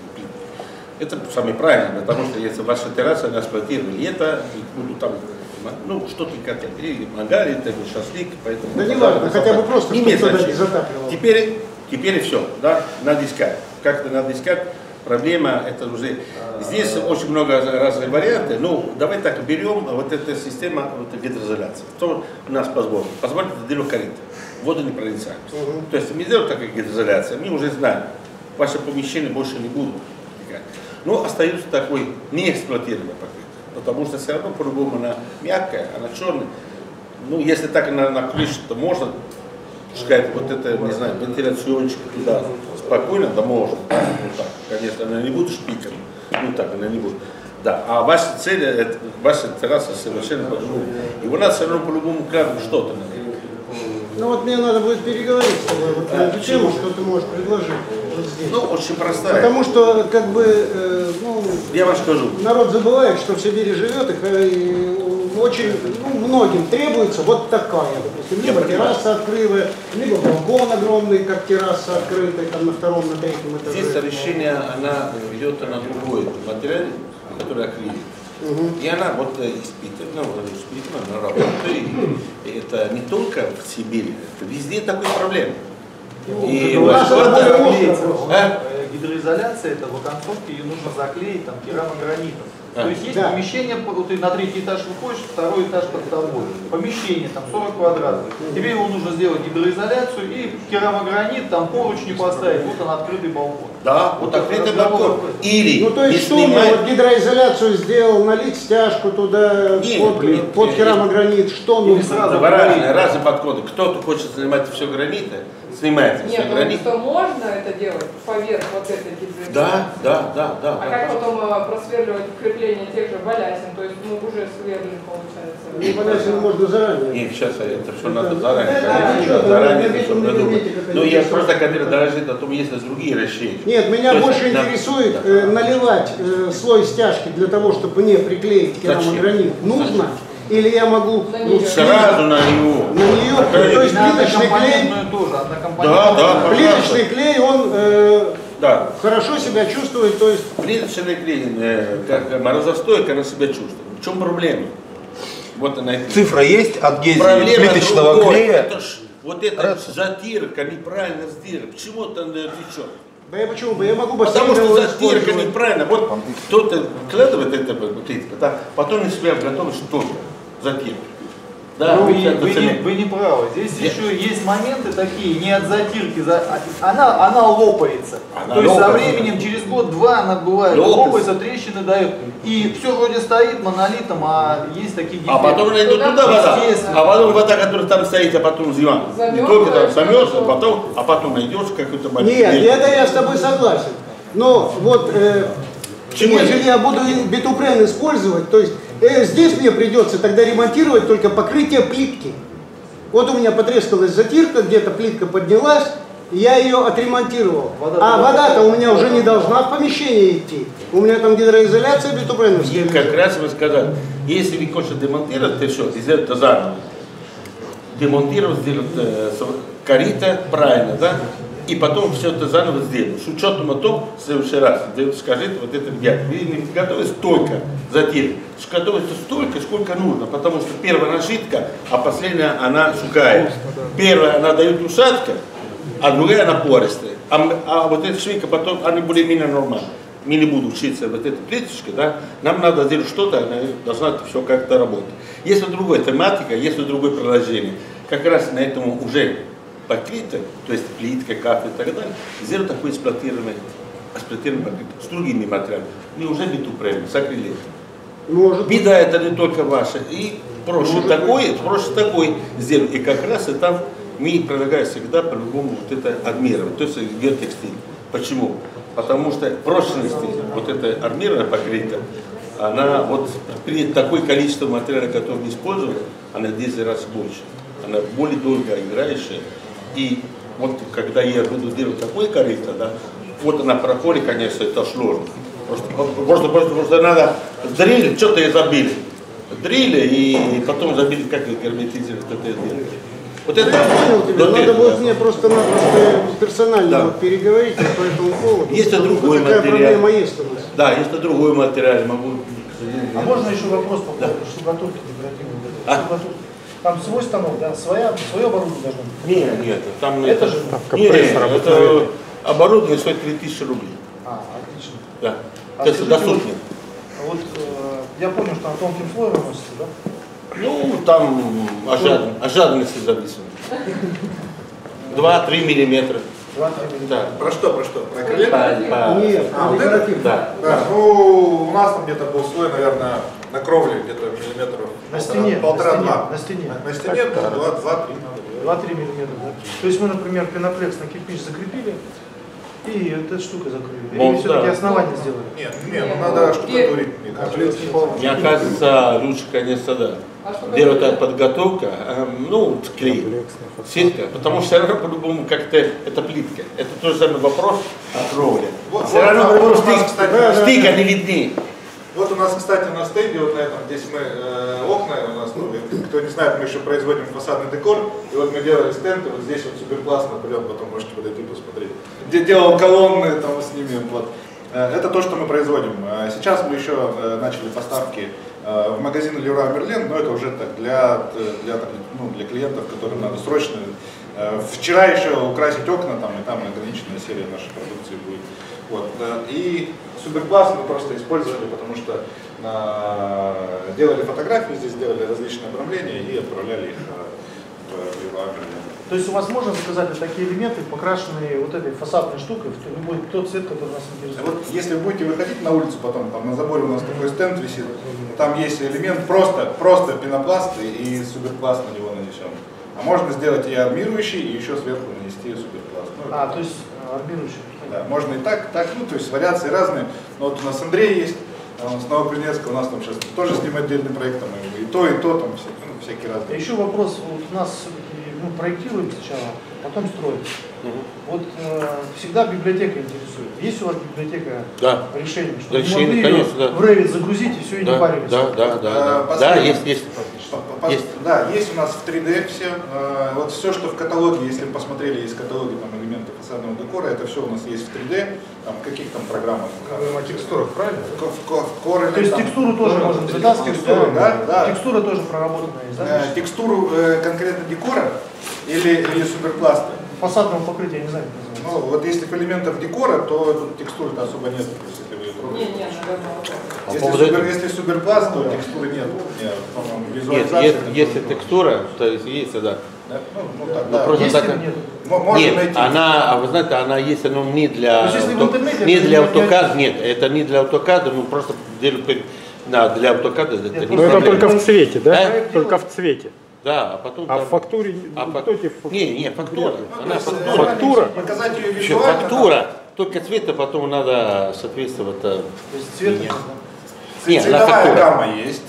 S2: это самое правильное, потому что если ваша терраса не эксплуатировали, это будут там, ну, что-то хотят, или мангали, или шашлык, поэтому...
S10: Да не важно, хотя бы просто,
S2: чтобы
S10: кто-то не затапливал.
S2: Теперь все, да, надо искать. Как-то надо искать. Проблема, это уже... Здесь очень много разных вариантов. Ну, давай так, берем вот эта система вот, гидроизоляции. Что у нас позволит? Позволит это дело корыто. Водонепроницаемость. То есть мы делаем такая гидроизоляция, мы уже знаем, ваше помещение больше не будут. Но остается такой неэксплуатируемый покрытие. Потому что все равно по-любому она мягкая, она черная. Ну, если так на крыше, то можно пускать вот это, не знаю, вентиляциончик туда спокойно, да можно. Ну, так, конечно, она не будет шпиком. Ну так, она не будет. Да, а ваша цель, ваша терраса совершенно по-другому. И у нас все равно по-любому краю что-то надо.
S10: Ну вот мне надо будет переговорить с тобой вот на эту тему, что ты можешь предложить вот здесь.
S2: Ну, очень простая.
S10: Потому что, как бы, ну,
S2: я вам скажу.
S10: Народ забывает, что в Сибири живет, и очень, ну, многим требуется вот такая, допустим, либо терраса открытая, либо балкон огромный, как терраса открытая, там на втором, на третьем этаже.
S2: Здесь решение, она ведет на другой материал, который акрилик. И она вот испытана, на работе. И это не только в Сибири, это везде такой проблема. И
S8: гидроизоляция, это в оконцовке ее нужно заклеить там керамогранитом. То есть есть помещение, вот ты на третий этаж выходишь, второй этаж под тобой. Помещение там 40 квадратов. Тебе его нужно сделать гидроизоляцию и керамогранит, там поручни поставить, вот он открытый балкон.
S2: Да, вот открытый балкон. Или
S10: ну то есть что мне вот гидроизоляцию сделал, налить стяжку туда, под керамогранит, что нужно?
S2: Разные подходы. Кто-то хочет снимать все граниты, снимается все граниты.
S5: Нет, что можно это делать поверх вот этой гидроизоляции.
S2: Да.
S5: А как потом просверливать крепление тех же балясин, то есть мы уже сверлим, получается.
S10: Не балясин можно заранее.
S2: Нет, сейчас это все надо заранее, чтобы продумать. Ну я просто, когда дорожит о том, есть другие решения.
S10: Нет, меня больше интересует наливать слой стяжки для того, чтобы мне приклеить керамогранит. Нужно? Или я могу
S2: сразу на него.
S10: На нее, то есть плиточный клей.
S2: Да,
S10: плиточный клей, он хорошо себя чувствует, то есть.
S2: Плиточный клей, как морозостойко, она себя чувствует. В чем проблема? Вот она.
S9: Цифра есть адгезии плиточного клея.
S2: Вот это затирка неправильно сделана. Почему это течет?
S10: Да я почему бы? Я могу
S2: потому что затирка неправильно. Вот кто-то вкладывает это плитка, да, потом на себя готовит что-то. Затирка. Да,
S8: вы не правы. Здесь еще есть моменты такие, не от затирки, она лопается. То есть со временем, через год-два она бывает, лопается, трещины дает. И все вроде стоит монолитом, а есть такие дефекты.
S2: А потом она идет туда вода, а потом вода, которая там стоит, а потом зима. Не только там замерзла, а потом найдешь какой-то маленький.
S10: Нет, это я с тобой согласен. Но вот, если я буду битупрен использовать, то есть здесь мне придется тогда ремонтировать только покрытие плитки. Вот у меня потрескалась затирка, где-то плитка поднялась, я ее отремонтировал. А вода-то у меня уже не должна в помещение идти. У меня там гидроизоляция битупреновская.
S2: И как раз вы сказали, если вы хотите демонтировать, то все, сделать это заново. Демонтировать, сделать корыто правильно, да? И потом все это заново сделать. С учетом о том, в следующий раз, скажите, вот это, ребят, вы не готовы столько затирки, готовится столько, сколько нужно, потому что первая нашитка, а последняя она сухая. Первая она дает усадка, а другая она пористая. А вот эта швейка потом, они более-менее нормальные. Мы не будем учиться вот этой плиточке, да, нам надо сделать что-то, она должна все как-то работать. Если другая тематика, если другое приложение, как раз на этом уже покрыто, то есть плитка, кафель и так далее, сделать такой эксплуатируемый с другими материалами. Не уже битупрен, с акриликом. Беда это не только ваша, и проще такой сделать. И как раз и там мы предлагаем всегда по-любому вот это адмировать, то есть геотекстиль. Почему? Потому что прочность вот эта армированная покрытие, она вот при такое количество материала, который мы используем, она в 10 раз больше. Она более долго играющая. И вот когда я буду делать такое корыто, да, вот она проходит, конечно, это сложно. Просто надо дрили, что-то и забили. Дрили и потом забили, как герметизировать это дело. Вот это,
S10: надо будет мне просто-напросто персонально переговорить по этому поводу.
S2: Есть другой
S10: такая
S2: материал.
S10: Проблема есть у нас.
S2: Да, есть другой материал. Могу...
S4: А можно еще вопрос по поводу штукатурки декоративной? Там свой станок, да? Свое оборудование должно быть?
S2: Нет, там
S4: это же
S2: это оборудование стоит 3000 рублей.
S4: Отлично.
S2: Да.
S4: А
S2: Это доступно.
S4: Вот я понял, что на тонким слоем наносится, да?
S2: Ну, там от жадности зависит. 2-3 миллиметра.
S4: 2-3 миллиметра.
S2: Да.
S1: Про что? Про крылья?
S10: Нет,
S1: вот это?
S2: Да.
S1: Да. Ну, у нас там где-то был слой, наверное, на кровле где-то миллиметров
S4: на стене,
S1: полтора-два.
S4: На стене.
S1: На стене 2-3 надо.
S4: 2-3 миллиметра, да? То есть мы, например, пеноплекс на кирпич закрепили, и эта штука закрыли. Или все-таки основание сделали?
S1: Нет, ну надо штукатурить, мне кажется.
S2: Мне кажется, лучше, конечно, да. Делать так подготовка, ну, клей, сетка, потому что все равно по-любому как-то это плитка. Это тот же самый вопрос о кровле. Все равно по-любому стыка не виднее.
S1: Вот у нас, кстати, на стенде, вот на этом, здесь мы окна, у нас, ну, кто не знает, мы еще производим фасадный декор, и вот мы делали стенд, и вот здесь вот суперкласс наполеон, потом можете подойти посмотреть, где делал колонны, там снимем, вот. Это то, что мы производим. Сейчас мы еще начали поставки в магазин Leroy Merlin, но это уже так для клиентов, которым надо срочно. Вчера еще украсить окна, там, и там ограниченная серия нашей продукции будет. Вот. И суперкласс мы просто использовали, потому что делали фотографии, здесь делали различные обрамления и отправляли их в Leroy Merlin.
S4: То есть у вас можно заказать такие элементы, покрашенные вот этой фасадной штукой, в любой тот цвет, который нас интересует?
S1: Вот если вы будете выходить на улицу потом, там на заборе у нас такой стенд висит, там есть элемент просто пенопласт и суперпласт на него нанесен. А можно сделать и армирующий, и еще сверху нанести суперпласт.
S4: То есть армирующий.
S1: Да, можно и так, ну то есть вариации разные. Но вот у нас Андрей есть, с Новокузнецка, у нас там сейчас тоже с ним отдельный проект, там и то, там всякие разные.
S4: Еще вопрос, вот у нас проектируем сначала, потом строим. Вот всегда библиотека интересует. Есть у вас библиотека решений, чтобы
S2: решение,
S4: могли
S2: конечно,
S4: в Revit загрузить и все, и не парились?
S2: Да, есть.
S1: Да, есть у нас в 3D все. Вот все, что в каталоге, если вы посмотрели, есть каталоги там, элементы фасадного декора, это все у нас есть в 3D, там, в каких там программах.
S3: На текстурах, правильно?
S1: В Corel,
S4: то есть
S1: там,
S4: текстуру тоже можем затаскивать,
S1: да?
S4: Текстура тоже проработанная есть, да?
S1: Текстуру конкретно декора или суперпласта?
S4: Фасадного покрытия, я не знаю, как называется.
S1: Ну, вот если элементов декора, то тут текстуры-то особо нет, если вы ее трогаете. Если суперпласт, то текстуры нет.
S2: Нет, если текстура, то есть да. Просто так. Нет, она, вы знаете, она есть, но не для AutoCAD, нет, это не для AutoCAD, ну просто для AutoCAD это не.
S7: Но это только в цвете, да? Только в цвете.
S2: Да, а потом.
S7: А в фактуре?
S2: Не, фактура.
S7: Фактура?
S1: Показать ее визуально.
S2: Фактура. Только цвета потом надо соответствовать.
S4: То есть цвет.
S2: Нет,
S1: цветовая гамма есть.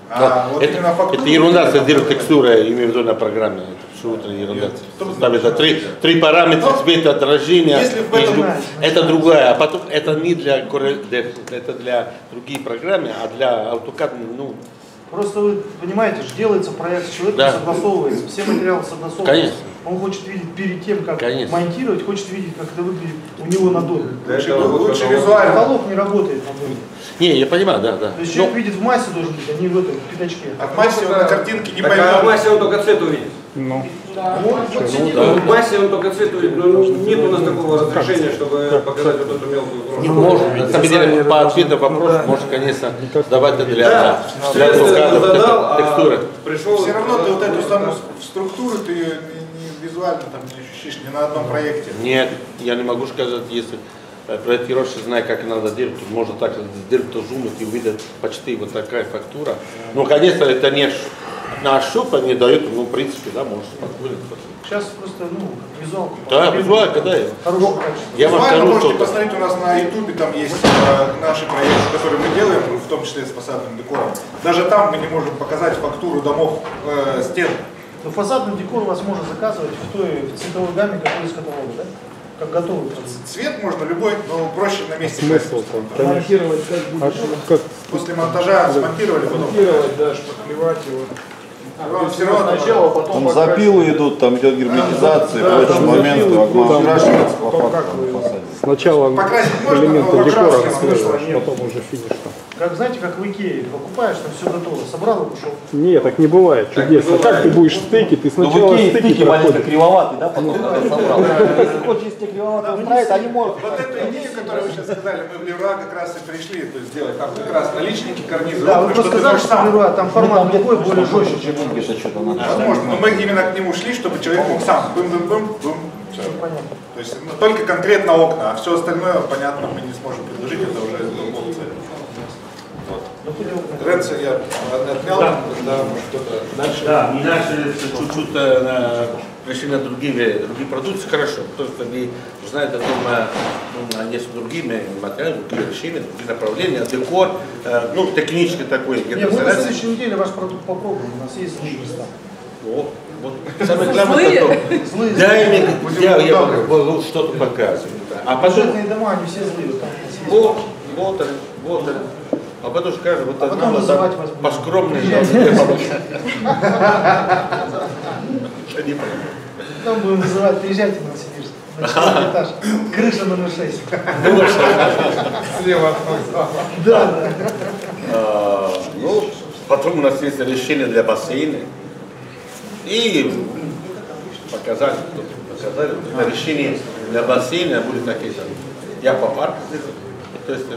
S2: Это ерунда, создать текстура, имею в виду на программе. Это ерунда. Ставится три параметра цвета, отражения. Это другая, а потом это не для это для других программ, а для AutoCAD, ну.
S4: Просто вы понимаете, делается проект, человек согласовывается, все материалы согласовываются.
S2: Конечно.
S4: Он хочет видеть перед тем, как монтировать, хочет видеть, как это выглядит у него на доме.
S1: Лучше визуально.
S4: Каталог не работает на доме.
S2: Не, я понимаю, да.
S4: То есть человек видит в массе должен быть, а не в этом пятачке.
S1: А в массе он на картинке не поймет.
S11: А в массе он только цвет увидит. В массе он только цвет увидит, но нет у нас такого разрешения, чтобы показать вот эту мелкую кровь.
S2: Не может. На самом деле, по ответу вопрос может, конечно, давать для текстуры.
S1: Все равно ты вот эту самую структуру ты ее визуально там не ощущаешь ни на одном проекте.
S2: Нет, я не могу сказать, если проектировщик знает, как надо делать, тут можно так сделать, то зумить и увидеть почти вот такая фактура. Но, конечно, это не на ощупь не дают, ну, в принципе, да, может спокойно.
S4: Сейчас просто, ну, визуалку.
S2: Да, визуалка, да.
S4: Хорошее качество.
S2: Я вам
S1: Визуально
S2: скажу,
S1: можете
S2: что...
S1: посмотреть, у нас на YouTube там есть наши проекты, которые мы делаем, в том числе с фасадным декором. Даже там мы не можем показать фактуру домов, стен.
S4: Но фасадный декор у вас можно заказывать в той цветовой гамме, которая из каталога, да? Как готовый продукт.
S1: Цвет можно любой, но проще на месте.
S7: Смысл там,
S10: Монтировать как
S1: После монтажа смонтировали, потом.
S11: Монтировать, да, шпаклевать его.
S1: Все равно
S8: Сначала, потом
S9: Там запилы идут, там идет герметизация, прочие моменты, окрашивается по факту на фасаде.
S7: Сначала
S1: покрасить можно,
S7: элементы
S1: но
S7: декора
S1: покрасить
S7: отслеживаешь,
S1: смысла нет.
S7: потом уже финиш там.
S4: Как, знаете, как в Икее, покупаешь, там все готово, собрал и ушел.
S7: Нет, так не бывает, чудесно. Как ты будешь стейки? Ты
S9: Ну,
S7: сначала
S9: в Икее
S7: стейки
S9: стыки маленько
S7: проходишь.
S9: кривоватые, да, потом когда собрал. Если хочешь, если тебе кривовато устраивает, они могут.
S1: Вот эту идею, которую вы сейчас сказали, мы в Леруа как раз и пришли, то есть сделать там как раз наличники, карнизы.
S4: Да, вы
S1: окна,
S4: просто
S1: ты
S4: сказали,
S1: можешь
S4: что
S1: сам.
S4: Леруа, там формат другой, более жестче, чем он.
S9: Где-то что-то надо.
S1: Возможно, но мы именно к нему шли, чтобы человек мог сам бум-бум-бум-бум. Все.
S4: Понятно.
S1: То есть ну, только конкретно окна, а все остальное, понятно, мы не сможем предложить, это уже опция. Ренце я отнял, да, может кто-то дальше.
S2: Да, мы начали чуть-чуть пришли на другие продукты, хорошо, потому что вы знаете, что есть другие материалы, другие решения, другие направления, декор, ну, технически такой.
S4: Нет, мы на следующей неделе ваш продукт попробуем, у нас есть злые места.
S2: Вот. Самое главное,
S4: Злые.
S2: я могу что-то показывать. А потом...
S4: Бюджетные дома, они все злые. Там у нас есть.
S2: Вот. А потом скажем, вот
S4: потом
S2: одна
S4: называть
S2: вот
S4: вас
S2: по скромной.
S4: Потом будем называть, приезжайте на Новосибирск. На 4 этаж. Крыша номер 6.
S11: Слева от вокзала.
S4: Да.
S2: Ну, потом у нас есть решение для бассейна. И показали, это решение для бассейна будет такие-то. Я по парку, то есть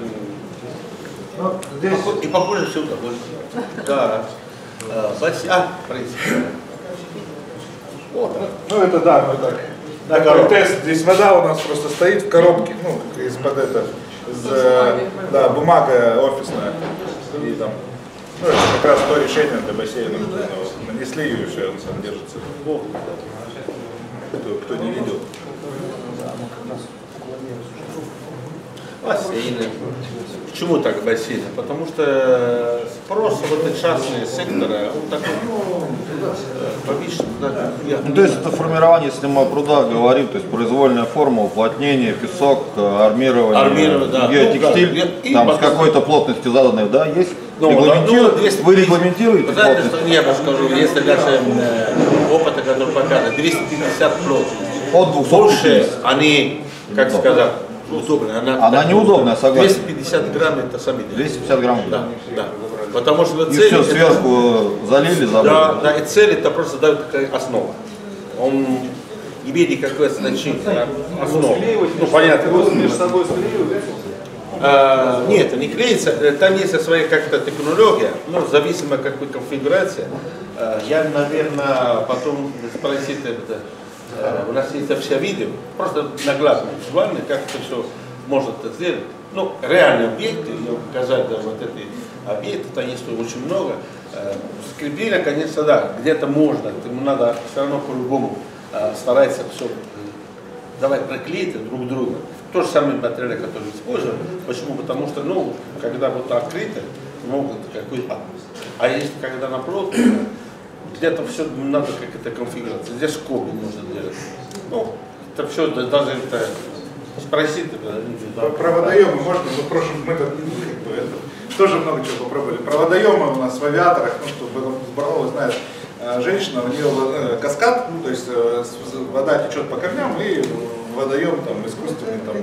S2: и похоже сюда будет. Да. Вот.
S1: Ну это да, мы так. Такой тест. Здесь вода у нас просто стоит в коробке, ну, из-под это, да, бумага офисная. И там, ну, это как раз то решение для бассейна. Нанесли ее и все, он сам держится. Кто не видел.
S2: Бассейны. Почему так бассейны? Потому что спрос в эти частные секторы, он такой повышен. Да,
S9: Ну, то есть это формирование, если мы о прудах говорим, то есть произвольная форма, уплотнение, песок, армирование,
S2: да.
S9: геотекстиль,
S2: Ну,
S9: там
S2: да.
S9: с какой-то плотностью заданной, да, есть?
S2: Ну,
S9: Вы регламентируете
S2: знаете,
S9: плотность?
S2: что я вам скажу, если даже опыта, который показывает, 250 плотность.
S9: От 250.
S2: Больше они, как сказать, удобная.
S9: Она неудобная, согласен.
S2: 250 грамм это сами.
S9: 250 грамм.
S2: Да. Потому что
S9: И
S2: цель
S9: все
S2: это-
S9: сверху залили, забыли.
S2: Да, и цель это просто дает такая основа. Он не имеет никакого значения. Да? Основа. Ну, понятно.
S8: между собой склеиваются.
S2: Нет, не клеится. Там есть своя как-то технология, но зависимо какой конфигурация. Я, наверное, потом спросить, у нас есть вообще видео, просто наглядно, визуально, как это все может сделать. Ну, реальные объекты, я показать даже вот эти объекты, там есть очень много. Скрепление, конечно, да, где-то можно, ему надо все равно по-любому стараться все давать наклеить друг друга. То же самое материал, который используем. Почему? Потому что, ну, когда вот открыто, могут какой-то. А если когда напротив, где-то все надо как-то конфигурация. Здесь скобы нужно делать. Ну, это все, даже это спросить.
S1: Про водоемы можно, мы в прошлом мы тоже много чего попробовали. Про водоемы у нас в авиаторах, ну, что Барнова знает, женщина, у нее каскад, ну, то есть вода течет по камням и водоем там искусственный, там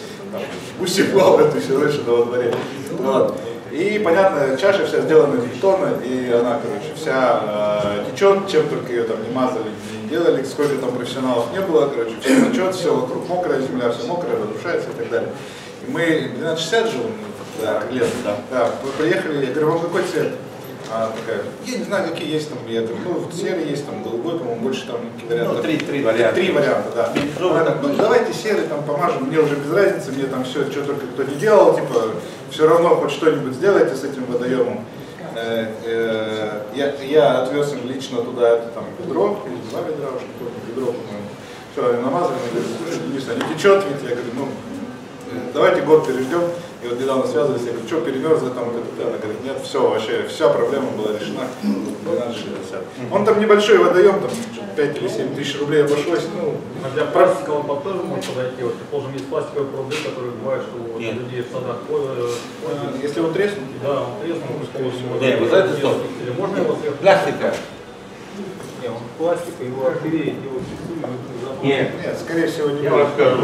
S1: гуси плавают еще раньше во дворе. Вот. И, понятно, чаша вся сделана из бетона, и она, короче, вся течет, чем только ее там не мазали, не делали, сколько там профессионалов не было, короче, все течет, все вокруг мокрая земля, все мокрая, разрушается и так далее. И мы 1260 живем, лет, да, мы приехали, я говорю, вам какой цвет? Она такая, я не знаю, какие есть там, я говорю, ну, серый есть, там, голубой, по-моему, больше там, какие варианты.
S2: Ну, три варианта.
S1: Три варианта, да. Она так, ну, давайте серый там помажем, мне уже без разницы, мне там все, что только кто не делал, типа, все равно хоть что-нибудь сделайте с этим водоемом. я отвез им лично туда там ведро, или 2 ведра, что-то ведро, по-моему. Вчера они намазали, они говорят, слушай, Денис, а не течет ведь? Я говорю, ну, давайте год переждем. И вот недавно связывались, я говорю, что перемерзло там, вот это, она говорит, нет, все, вообще, вся проблема была решена, 12,60. Он там небольшой водоем, там 5 или 7 тысяч рублей обошлось. Ну,
S12: а для пластикового под тоже может подойти, вот, предположим, есть пластиковые пруды, которые бывают, что вот, людей в садах
S1: если он треснут?
S12: Да, он треснул, что
S2: нет, вы знаете что?
S12: Можно его сверху?
S2: Пластика.
S12: Нет, он пластик, его отпереть, его фиксируем.
S2: Нет,
S1: скорее всего не.
S2: Я вам расскажу.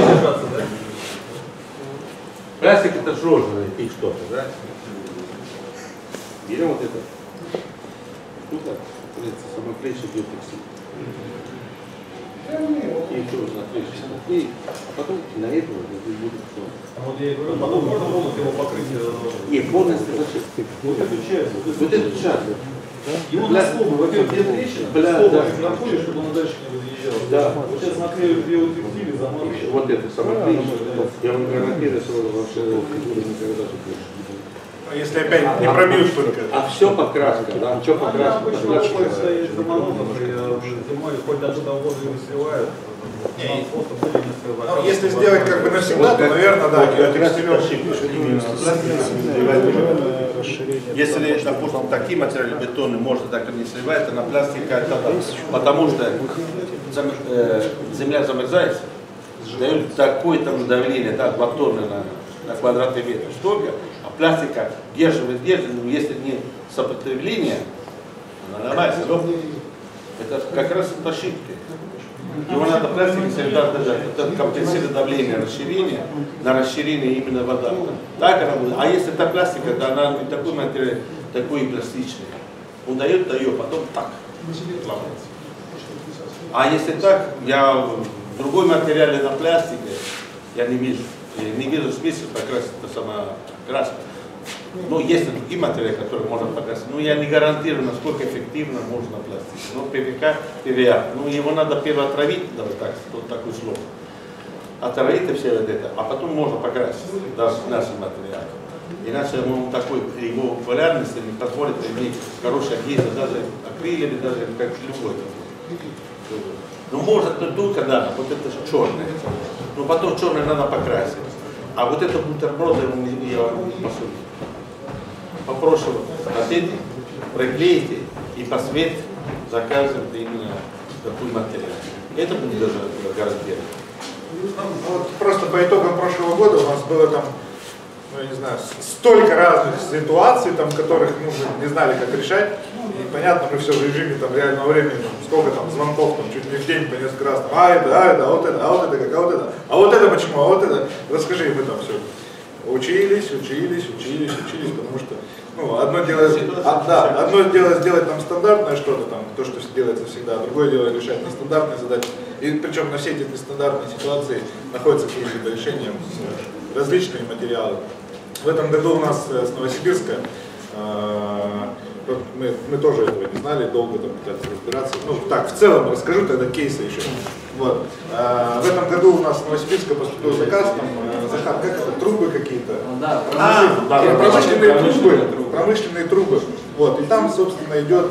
S2: Пластик это сложно и что-то, да? Берем вот это. Штука, самый клейший биотоксид. И еще раз на клейший. И потом на этого будет что?
S12: А вот я говорю, потом можно полностью его покрыть?
S2: Нет, полностью зачем?
S12: Вот эту часть.
S2: Вот эту часть.
S12: Его на слобу, во-первых, где трещина, слобу находишь, чтобы он дальше не разъезжал.
S2: Да.
S12: Вот сейчас наклеивают биотекстиль и замазывают.
S2: Вот это самое клейший. Я вам гарантирую, что вообще никогда тут не.
S1: Если опять не пробьют только.
S2: А все покраска, да? Что покраска?
S12: Зимой хоть даже там воду не сливают.
S1: Ну, если сделать как бы навсегда, то, наверное, да, геотекстилем.
S2: Если, допустим, такие материалы бетонные можно так и не сливать, то на пластике это потому что земля замерзается, дает такое там давление, да, 2 тонны на квадратный метр, столько, а пластика держит, но если не сопротивление, она ломается. Это как раз это ошибка. Его надо пластик всегда держать. Это компенсирует давление расширения, на расширение именно вода. Так она будет. А если это пластика, то она не такой материал, такой и пластичный. Он дает, потом так ломается. А если так, я в другой материале на пластике, я не вижу. Я не вижу смысла покрасить это сама краска. Ну, есть другие материалы, которые можно покрасить. Но я не гарантирую, насколько эффективно можно пластик. Но ПВК, ПВА. Ну, его надо первое отравить, даже так, вот такой слой. Отравить и все вот это, а потом можно покрасить, даже наши материалы. Иначе он такой, его полярность не позволит иметь хорошее гейза, даже акрил или даже как любой. Ну, может только да, вот это черное. Но потом черное надо покрасить. А вот это бутерброды я вам не посуду. Попрошу, хотите, приклеите и по свету заказывайте именно такой материал. Это будет даже гарантировано.
S1: Вот просто по итогам прошлого года у нас было там, ну, я не знаю, столько разных ситуаций, там, которых мы не знали, как решать. И понятно, мы все в режиме там, реального времени, сколько там звонков, там, чуть не в день по несколько раз, там, а вот это как, а вот это почему, а вот это. Расскажи, мы там все учились, потому что, ну, одно дело сделать там стандартное что-то, там, то, что делается всегда, а другое дело решать нестандартные задачи. И причем на все эти нестандартные ситуации находятся какие-то решения с различными материалами. В этом году у нас с Новосибирска, мы тоже этого не знали, долго там пытались разбираться. Ну так, в целом расскажу тогда кейсы еще. Вот. В этом году у нас с Новосибирска поступил заказ, там, Захар, как это, трубы какие-то? Промышленные трубы. Вот. И там, собственно, идет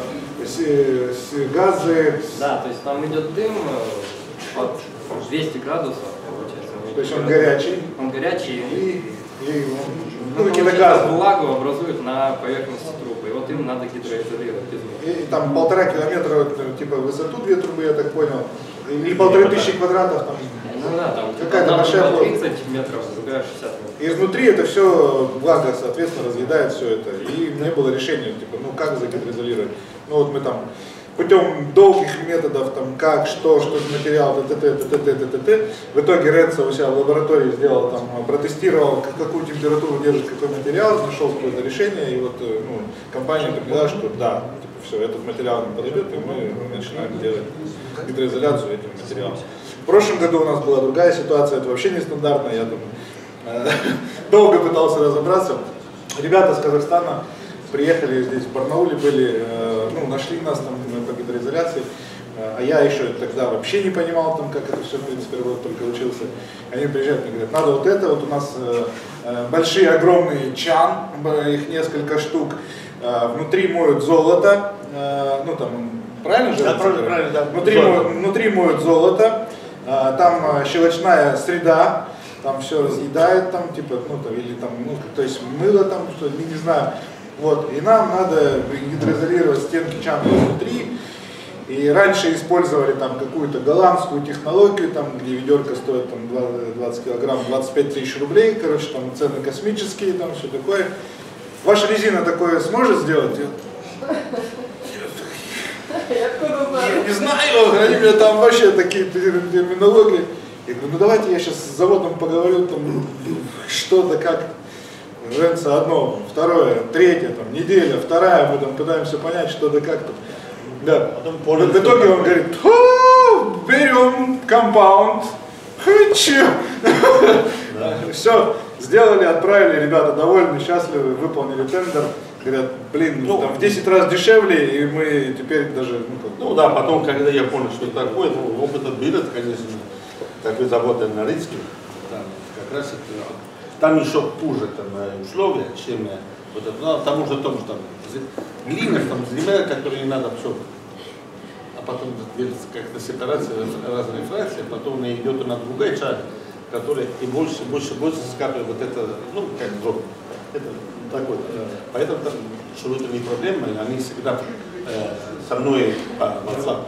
S1: газы.
S13: Да, то есть там идет дым под 200 градусов, получается.
S1: То есть он горячий.
S13: Он горячий.
S1: Ну, какие-то газы.
S13: Влагу образует на поверхности трубы. И вот им надо гидроизолировать изнутри.
S1: И там 1,5 километра, типа, высоту 2 трубы, я так понял. Или 1500 квадратов. Там,
S13: ну да, там
S1: какая-то большая площадь.
S13: 30 метров, другая 60 метров.
S1: И изнутри это все, влага, соответственно, разъедает все это. И не было решения, типа, ну как загидроизолировать. Ну вот мы там путем долгих методов, там, как, что за материал, т.т. В итоге Ренцо у себя в лаборатории сделал, там, протестировал, какую температуру держит какой материал, нашел какое-то решение, и вот, ну, компания поняла, что да, типа, все, этот материал не подойдет, и мы начинаем делать гидроизоляцию этим материалом. В прошлом году у нас была другая ситуация, это вообще нестандартно, я там долго пытался разобраться. Ребята с Казахстана приехали здесь, в Барнауле были, ну, нашли нас там по гидроизоляции, а я еще тогда вообще не понимал, там, как это все, в принципе, работает, только учился. Они приезжают, мне говорят, надо вот это, вот у нас большие, огромные чан, их несколько штук, внутри моют золото, ну там, правильно же?
S2: Да, правильно, да.
S1: Внутри моют золото, там щелочная среда, там все разъедает, там, типа, ну, там, или там, ну, то есть мыло там, что не знаю. Вот, и нам надо гидроизолировать стенки чанга внутри. И раньше использовали там какую-то голландскую технологию, там, где ведерко стоит там, 20 килограмм, 25 тысяч рублей, короче, там цены космические, там все такое. Ваша резина такое сможет сделать? Я не знаю, они меня там вообще такие терминологии. Я говорю, ну давайте я сейчас с заводом поговорю, там, что да как. Женца одно, второе, третье, там, неделя, вторая, мы там пытаемся понять, что да как там. Да. В итоге он говорит, берем компаунд, все, сделали, отправили, ребята довольны, счастливы, выполнили тендер. Говорят, блин, ну, там в 10 раз дешевле, и мы теперь даже...
S2: Ну да, потом, когда я понял, что это такое, ну, опыт берет, конечно, такой завод на Рицке, как раз это, там еще хуже там, условия, чем вот это, ну, потому что там глина, там земля, которую не надо все. А потом как-то сепарация, разные фракции, потом она идет на другая часть, которая и больше скапливает вот это, ну, как дробь. Это такой. Поэтому что это не проблема, они всегда со мной по WhatsApp.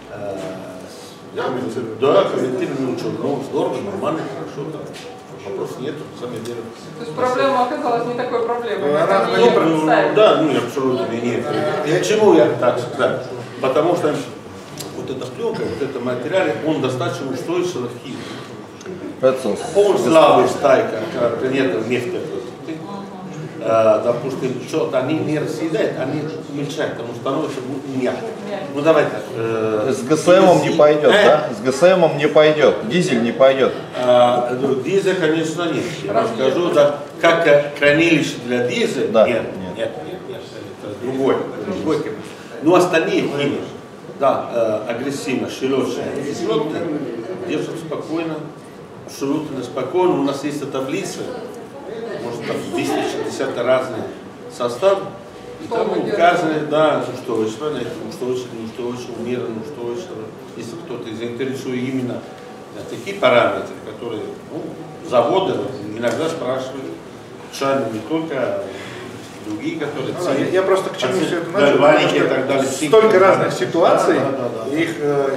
S2: Да, комментируем, ничего, ну, здорово, нормально, хорошо, вопросов нет, сами делают.
S5: То есть проблема оказалась не такой проблемой,
S2: да, ну, абсолютно нет. Почему я так сказал? Потому что вот эта пленка, вот этот материал, он достаточно устойчивый к химии. Он слабый стайка, когда нет нефти. Допустим, что-то они не разъедают, они умельчают, потому что становится мягко. Ну давай так.
S9: С ГСМом не пойдет, да? С ГСМом не пойдет, дизель не пойдет.
S2: Дизель, конечно, нет. Я вам скажу, да, как хранилище для дизеля, да. Нет, это другой. Но остальные химии, да, агрессивно, щелочные, держим спокойно, абсолютно спокойно. У нас есть таблица. Может там 260 разный состав, и там указаны, да, устойчиво, умеренно устойчиво. Если кто-то заинтересует именно такие параметры, которые заводы иногда спрашивают, шаг не только другие, которые ценят.
S1: Я просто к чему все это начал, столько разных ситуаций, их,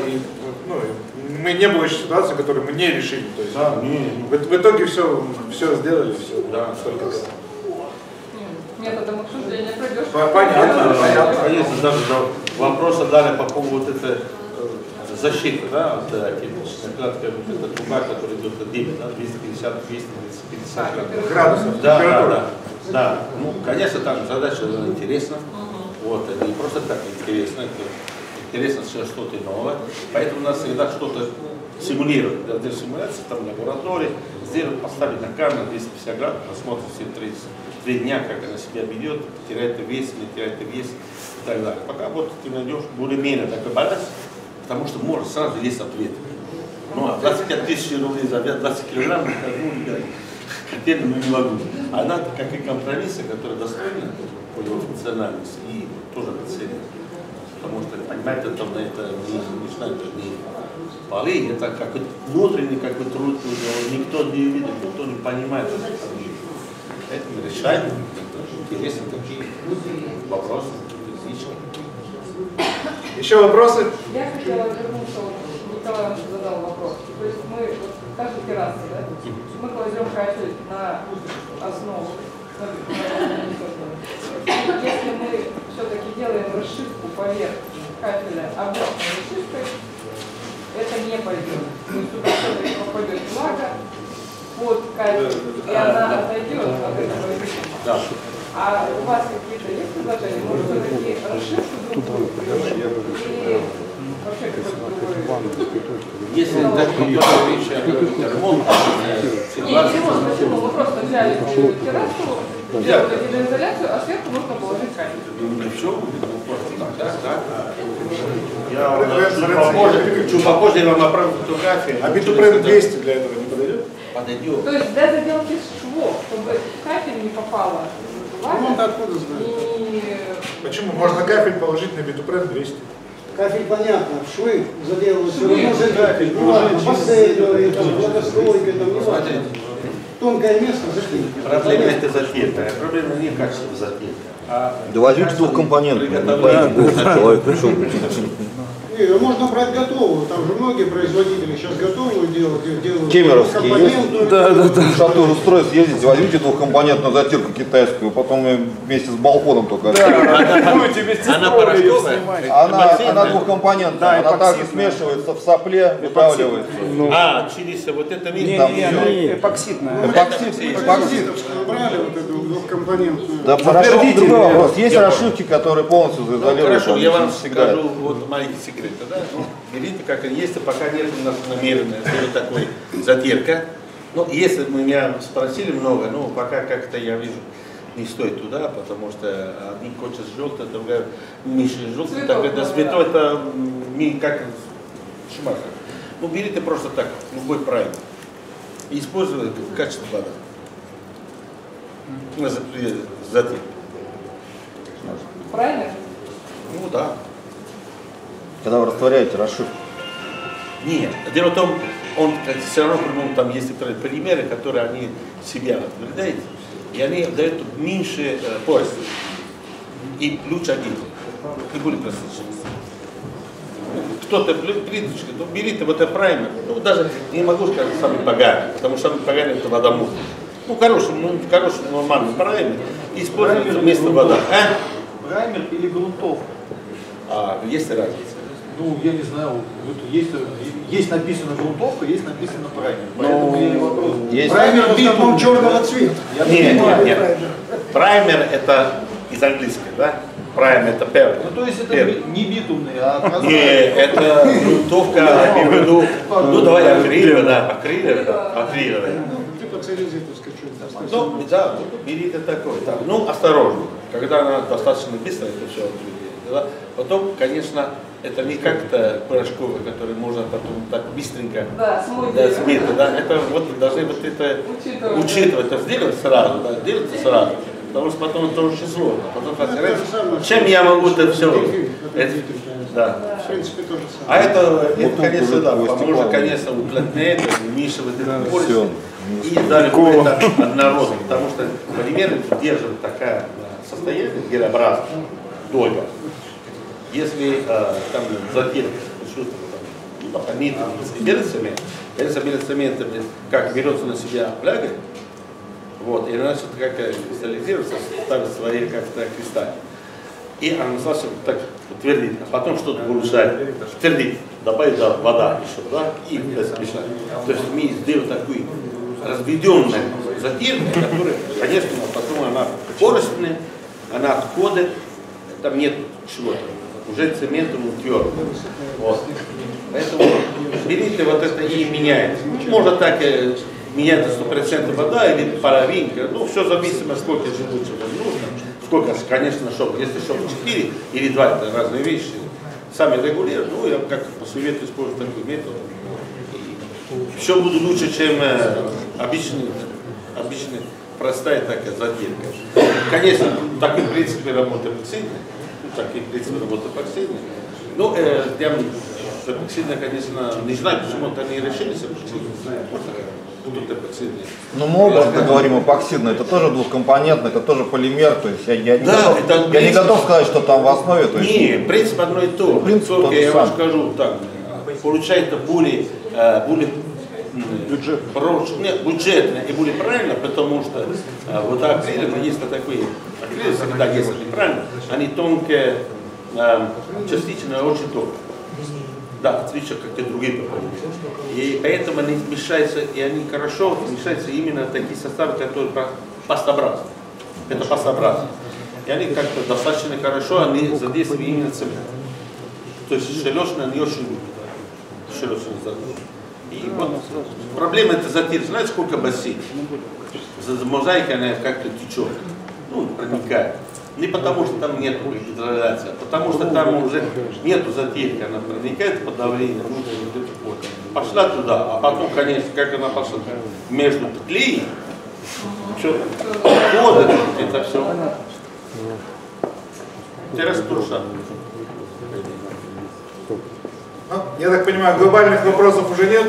S1: мы не было еще ситуации, которую мы не решили. То есть, в итоге все сделали, все.
S2: Да,
S1: столько.
S5: Методом обсуждения пройдешь.
S1: Понятно.
S2: Конечно, даже вопросы дали по поводу вот этой защиты, да, от накладки, вот эта труба, которая идет от дебет, да, 250-250
S1: градусов.
S2: Да. Ну, конечно, там задача интересна. Вот, это не просто так интересно, это интересно что-то новое. Поэтому у нас всегда что-то симулирует. Для симуляции там в лаборатории сделать, поставить на камеру 250 градусов, посмотрим все 3 дня, как она себя ведет, теряет вес, не теряет вес и так далее. Пока вот ты найдешь более-менее такой баланс, потому что может сразу есть ответ. Ну, а 25 тысяч рублей за 20 килограмм, хотели, но не могу. А надо, как и компромиссы, которые достойны по его функциональности и тоже по цене. Потому что, понимаете, это не полы, это какой-то внутренний труд, никто не видит, никто не понимает, что это есть. Поэтому решаем интересные такие вопросы, физические.
S1: Еще вопросы?
S5: Я хотела вернуться, Николай задал вопрос. То есть мы, та же терраса, да? Мы кладем кафель на основу. Если мы все-таки делаем расшивку поверх кафеля обычной расшивкой, это не пойдет. То есть туда все-таки попадет влага под кафель, и она отойдет от этого решения.
S2: Да.
S5: А у вас какие-то есть предложения? Может, все-таки расшивку другую и вообще какой-то
S2: если такие вещи, ремонт,
S5: мы просто взяли террасу, сделали гидроизоляцию, а сверху нужно положить кафель.
S2: Все, я чуть попозже вам направлю фотографии.
S1: А битупрен 200 для этого не подойдет?
S2: Подойдет.
S5: То есть для заделки швов, чтобы кафель не попало
S3: Ну, откуда знаю?
S1: Почему? Можно кафель положить на битупрен 200.
S10: Кафель понятно, швы заделывают все
S1: Нет,
S10: равно.
S1: кафель,
S10: Бассейновые, водостойка, там, не важно. Тонкое место заклеить.
S2: Проблема это затирка. Проблема не качество затирки.
S9: Да возьмите двухкомпонентную, не пойдите на человек пришел.
S10: Можно брать готовую, там же многие производители сейчас готовую делают
S9: Кемеровские есть?
S10: Да.
S9: Шатур устройств ездите, возьмите двухкомпонентную затирку китайскую, потом и вместе с балконом только.
S2: Она порошковая?
S9: Она двухкомпонентная, она также смешивается в сопле, выдавливается.
S2: Через вот это
S10: Не, эпоксидная.
S9: Эпоксид.
S10: Брали вот эту двухкомпонентную.
S9: Да, подождите, другой вопрос. Есть расшивки, которые полностью заизолируют.
S2: Хорошо, я вам скажу вот маленький секрет. Да? Ну, берите, как и есть, пока нет у нас намеренно сделать такой затирка. Но если бы меня спросили много, ну пока как-то я вижу, не стоит туда, потому что одни хочет желтый, другая меньше желтый, так это святой, это как шмаха. Ну берите просто так, любой прайм. И используйте в качестве воды. Затирка.
S5: Правильно?
S2: Ну да.
S9: Когда вы растворяете расшивку?
S2: Нет. Дело в том, он все равно, там есть некоторые полимеры, которые они себя отвердяют, и они дают меньше поросли. И ключ один. И более пластичный. Кто-то плиточка, ну берите вот этот праймер, ну даже не могу сказать самый поганый, потому что самый поганый это водомут. Ну хороший нормальный праймер, используется вместо воды.
S8: Праймер или грунтовка?
S2: Есть разница.
S8: Ну, я не знаю, есть написано грунтовка, есть написано праймер. Поэтому я и вопрос.
S10: Праймер в основном черного цвета.
S2: Нет. Праймер это из английского, да? Праймер это первый.
S8: Ну, то есть это не битумный, а прозрачный.
S2: Нет, это грунтовка, я имею в виду, ну давай акриловая.
S10: Типа целлюлозитовская что-то.
S2: Ну, да, берите такой. Так. Ну, осторожно. Когда она достаточно быстро это все отведет. Да? Потом, конечно, это не как-то порошковый, который можно потом так быстренько смыть. Да? Это вот должны вот это учитывать. Это сделать сразу, да? Делается сразу. Потому что потом это очень сложно. Потом чем я могу это все? Да.
S10: В принципе, тоже самое.
S2: А это конечно, да, поможет, конечно, уплотняет, уменьшивает эту скорость. И далее будет однородно, потому что полимеры держат такое состояние гелеобразное долго. Если там затирка, что-то нитами, белый цемент, белый цемент как берется на себя фляга, вот, и начинает как кристаллизироваться, ставит свои как-то кристаллы. И она начинает так твердить, а потом что-то улучшает, твердить, добавить вода еще, да, и смешать. То есть мы сделали такую разведенную затирку, которая, конечно, потом она поросшная, она отходит, там нет чего-то, уже цементом твердый. Вот. Поэтому берите вот это и меняйте. Можно так менять 100% вода или половинка, ну все зависит от сколько желудочек нужно. Сколько, конечно, шок. Если шок 4 или 2, это разные вещи. Сами регулируют, ну я как посоветую использовать такой метод. И все будет лучше, чем обычный простая такая затирка. Конечно, так и в принципе работа эпоксидная. Так и в принципе работа эпоксидная. Ну, я эпоксидная, конечно, не знаю, почему-то они решились, будут эпоксидные.
S9: Ну мы образно говорим эпоксидно, это тоже двухкомпонентно, это тоже полимер, то есть я не готов сказать, что там в основе. То есть,
S2: не, принцип одно и то. Только я вам скажу так, получается более бюджетно и более правильно, потому что вот акриловые, есть такой акрил, когда если неправильно, они тонкие, частично очень тонкие. Да, отлично, как и другие попадают. И поэтому они мешаются, и они хорошо мешаются именно такие составы, которые пастообразны. Это пастообразно. И они как-то достаточно хорошо, они задействуют именно цемент. То есть шелешные они очень любят. Шелешные задействуют. И вот проблема это затир. Знаете, сколько бассейн? Мозаика она как-то течет, ну, проникает. Не потому, что там нет гидроизоляции, а потому что там уже нету затирки, она проникает под давлением, пошла туда, а потом, конечно, как она пошла между клеем, Все. Коды, это все. Интересно, что?
S1: Я так понимаю, глобальных вопросов уже нет?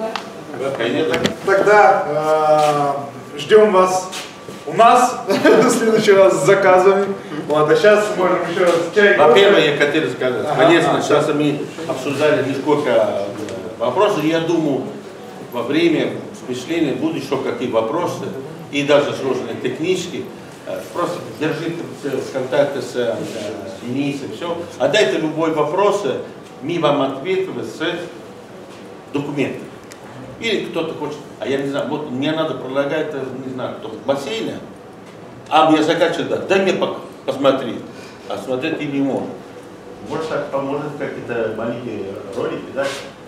S1: Тогда ждем вас у нас в следующий раз с заказами. Вот, а сейчас можем еще раз чай.
S2: Во-первых, я хотел сказать, конечно, сейчас мы обсуждали несколько вопросов, и я думаю, во время впечатления будут еще какие вопросы, и даже сложные технические. Просто держите контакты с Денисом, все. Отдайте любой вопрос, мы вам ответим с документами. Или кто-то хочет, а я не знаю, вот мне надо предлагать, не знаю, кто в бассейне, а мне заканчивает, да, дай мне посмотреть, а смотреть и не может. Может так поможет какие-то маленькие ролики, да,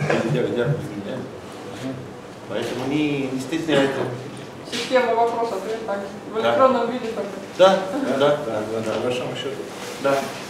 S2: поэтому не стесняйтесь.
S5: Система вопросов, так, в электронном виде только.
S2: Да.
S1: По большому счету.
S2: Да.